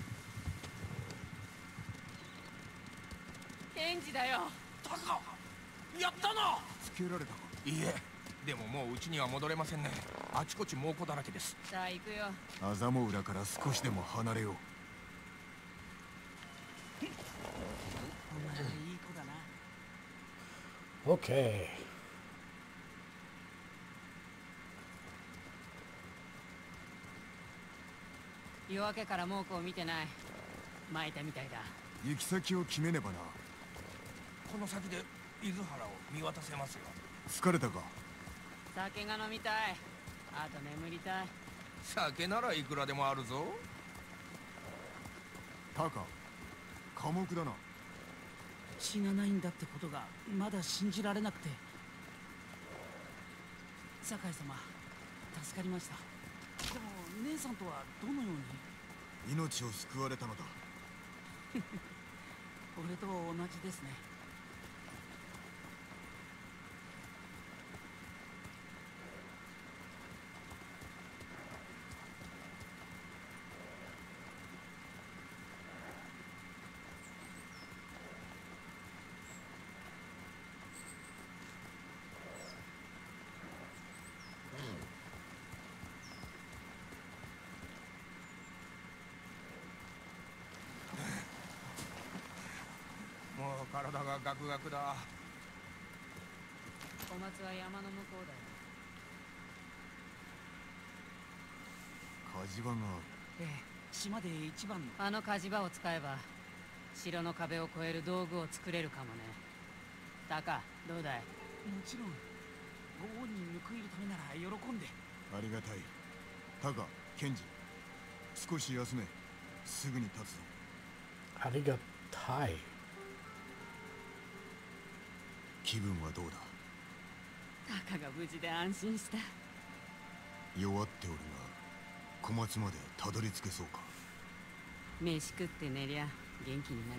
ケンジだよ。
タカ、やったな。
つけられたか。
いいえ、でももう家には戻れませんね。あちこち猛虎だらけです。
さあ行くよ。
アザモ浦から少しでも離れよう。
お前いい子だな。
Okay.
夜明けから猛虎を見てない。撒いたみたいだ。
行き先を決めねばな。
この先で伊豆原を見渡せますよ。
疲れたか。
酒が飲みたい。あと眠りたい。
酒ならいくらでもあるぞ。
タカ、寡黙だな。
死なないんだってことがまだ信じられなくて。酒井様、助かりました。でも姉さんとはどのように？
命を救われたのだ。
俺と同じですね。
もう体がガクガクだ。
小松は山の向こうだよ。
火事場がある。
ええ、島で一番の。
あの火事場を使えば城の壁を越える道具を作れるかもね。タカ、どうだい？
もちろんご恩に報いるためなら喜んで。
ありがたい。タカ、ケンジ、少し休め。すぐに立つぞ。
ありがたい。
気分はどうだ。
タカが無事で安心した。
弱っておるが小松までたどり着けそうか。
飯食って寝りゃ元気になる。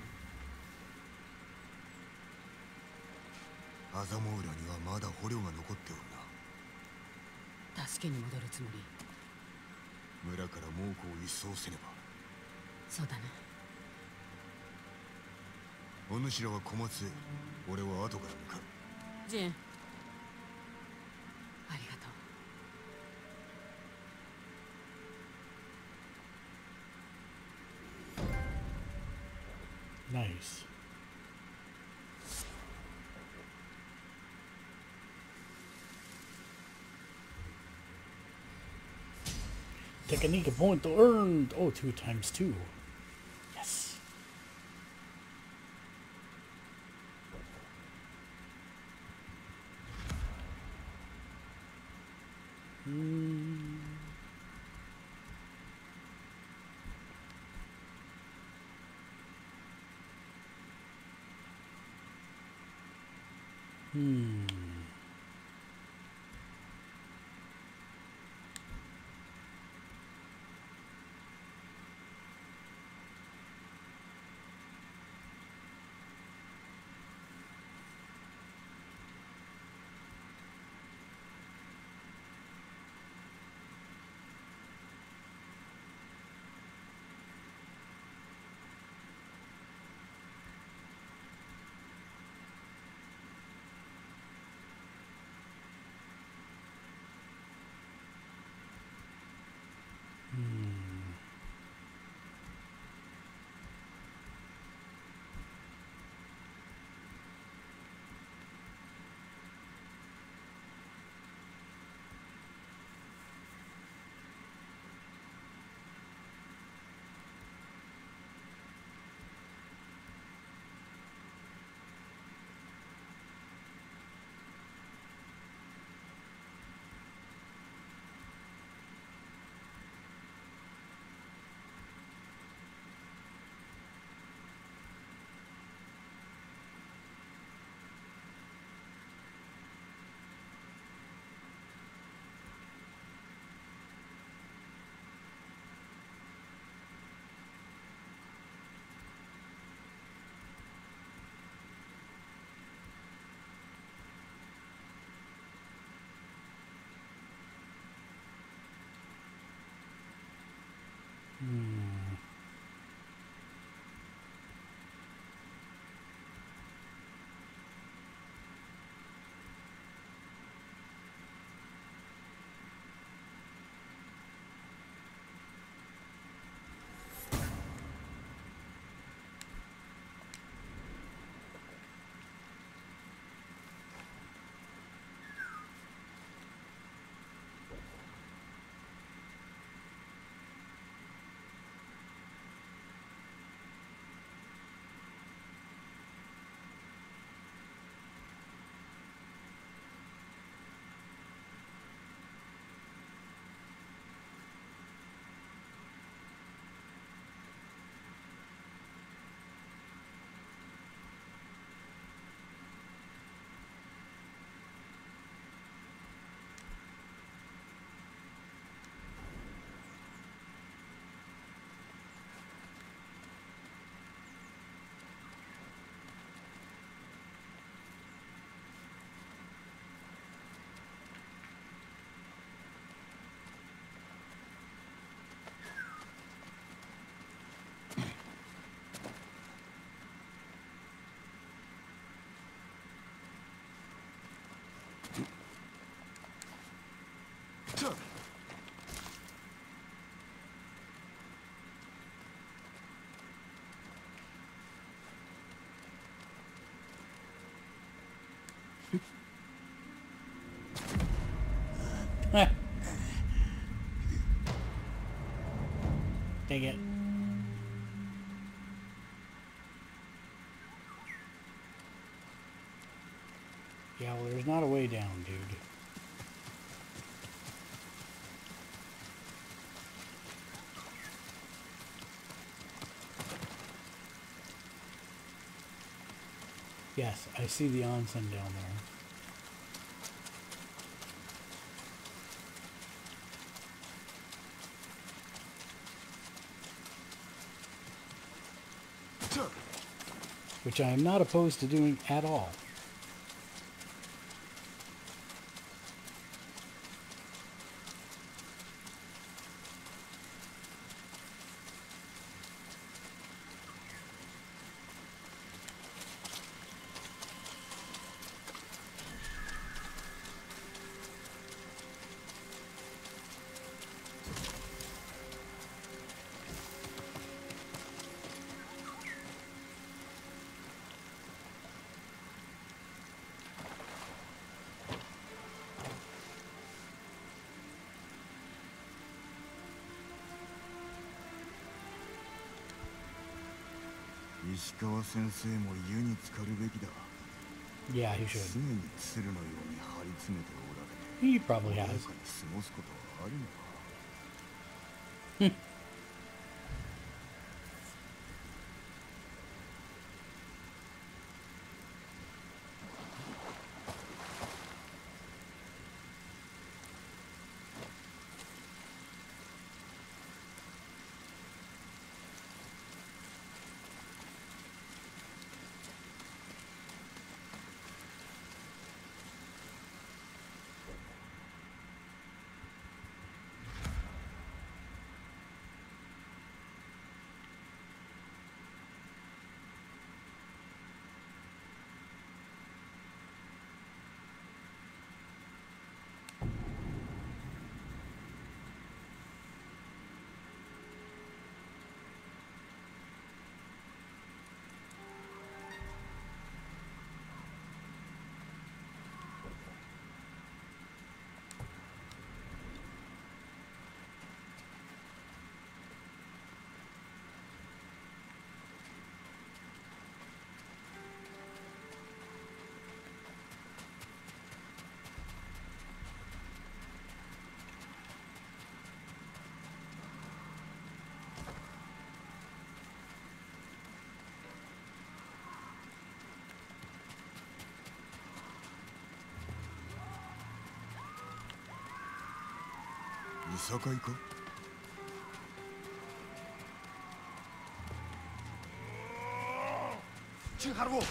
アザモ浦にはまだ捕虜が残っておるな。
助けに戻るつもり？
村から猛虎を一掃せねば。
そうだね。
お主らは小松へ、俺は後から向かう。
ジン、ありがとう。
Nice. Technique point earned. Oh, 2 times 2. Yes. Dang it. Yeah, well, there's not a way down, dude. Yes, I see the onsen down there. Which I am not opposed to doing at all.
石川先生も湯に浸かるべきだ。
Yeah, he should.
常に鶴のように張り詰めておられて
He probably
穏や
has.
かに過ごすことはあるのか。いさかいか。
チンハルボ、おい。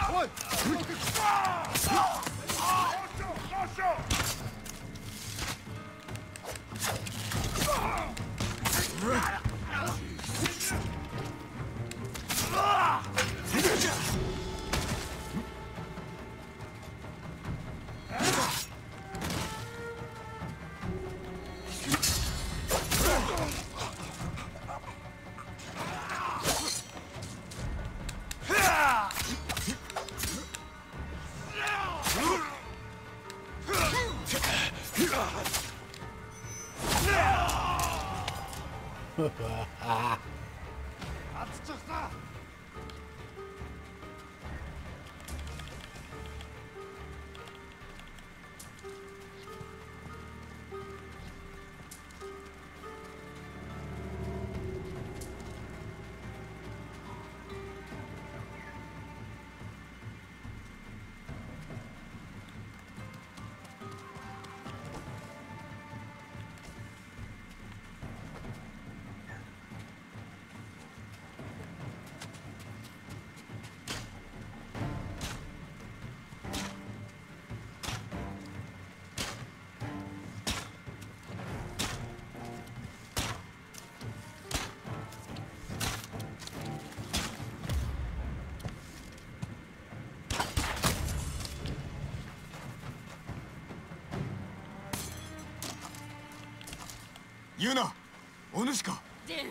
ユナ、お主か。
ジン。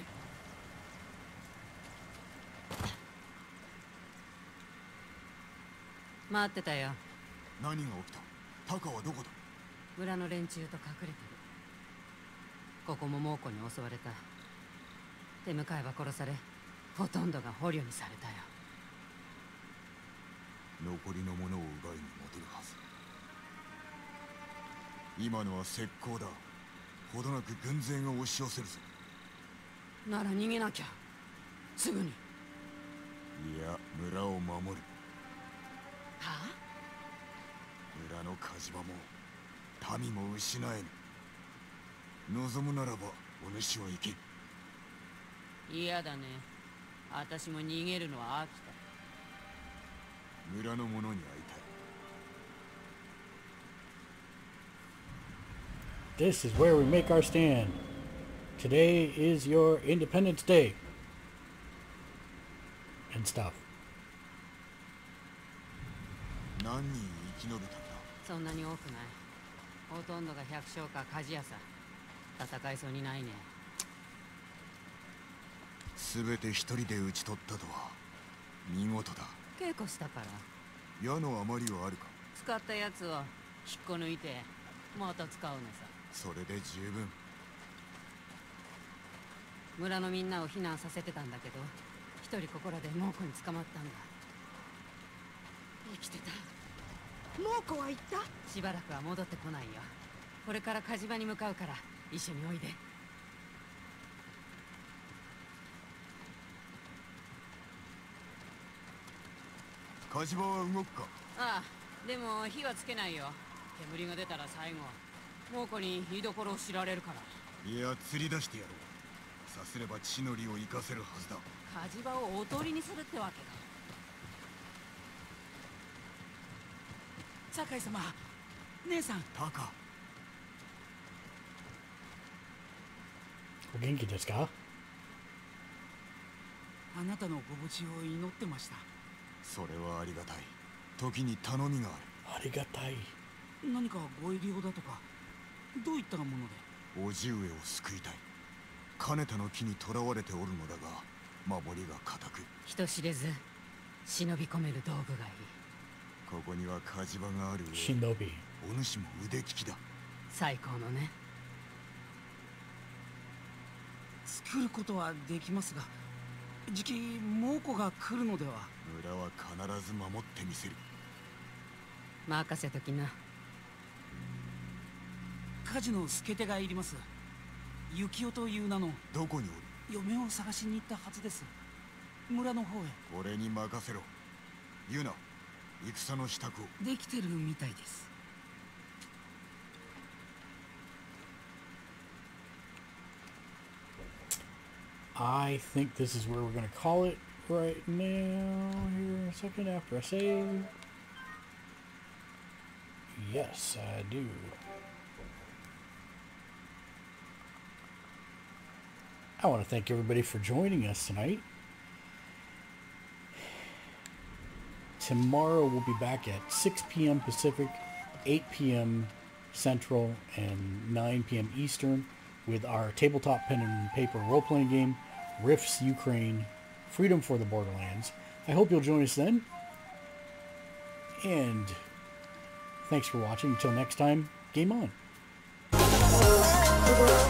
待ってたよ。
何が起きた。タカはどこだ。
村の連中と隠れてる。ここも猛虎に襲われた。手向かいは殺され、ほとんどが捕虜にされたよ。
残りのものを奪いに戻るはず。今のは石膏だ。ほどなく軍勢が押し寄せるぞ。
なら逃げなきゃ。すぐに。
いや、村を守る。
はあ？
村の火事場も民も失えぬ。望むならばお主は行け。
嫌だね。私も逃げるのは飽きた。
村の者に会いたい。
This is where we make our stand. Today is your Independence Day. And stuff.
何人生き延びたんだ。
そんなに多くない。ほとんどが百姓か鍛冶屋さ。戦いそうにないね。
すべて一人で討ち取ったとは見事だ。
稽古したから。
矢の余りはあるか。
使ったやつを引っこ抜いてまた使うのさ。
それで十分。
村のみんなを避難させてたんだけど、一一人ここらで猛虎に捕まったんだ。生きてた。
猛虎は行った？
しばらくは戻ってこないよ。これから火事場に向かうから一緒においで。
火事場は動くか？
ああ、でも火はつけないよ。煙が出たら最後猛虎に居所を知られるから。
いや、釣り出してやろう。さすれば血のりを生かせるはずだ。
火事場をおとりにするってわけか。
酒井様、姉さん。
タカ。
お元気ですか？
あなたのご無事を祈ってました。
それはありがたい。時に頼みがある。
ありがたい。
何かご医療だとか、どういったもので？
叔父上を救いたい。金田の木に囚われておるのだが、守りが固く。
人知れず忍び込める道具がいい。
ここには火事場がある上、
忍び。
お主も腕利きだ。
最高のね。
作ることはできますが、じき猛虎が来るのでは？
村は必ず守ってみせる。
任せときな。
火事の助手がいります。幸男という名の。
どこにおる？
嫁を探しに行ったはずです。村の方へ。
俺に任せろ。ユナ、戦の支度を。
できてるみたいです。
I think this is where we're going to call it right now. Here in a second after I save. Yes, I do. I want to thank everybody for joining us tonight. Tomorrow we'll be back at 6 p.m. Pacific, 8 p.m. Central, and 9 p.m. Eastern with our tabletop pen and paper role-playing game, Rifts Ukraine, Freedom for the Borderlands. I hope you'll join us then. And thanks for watching. Until next time, game on.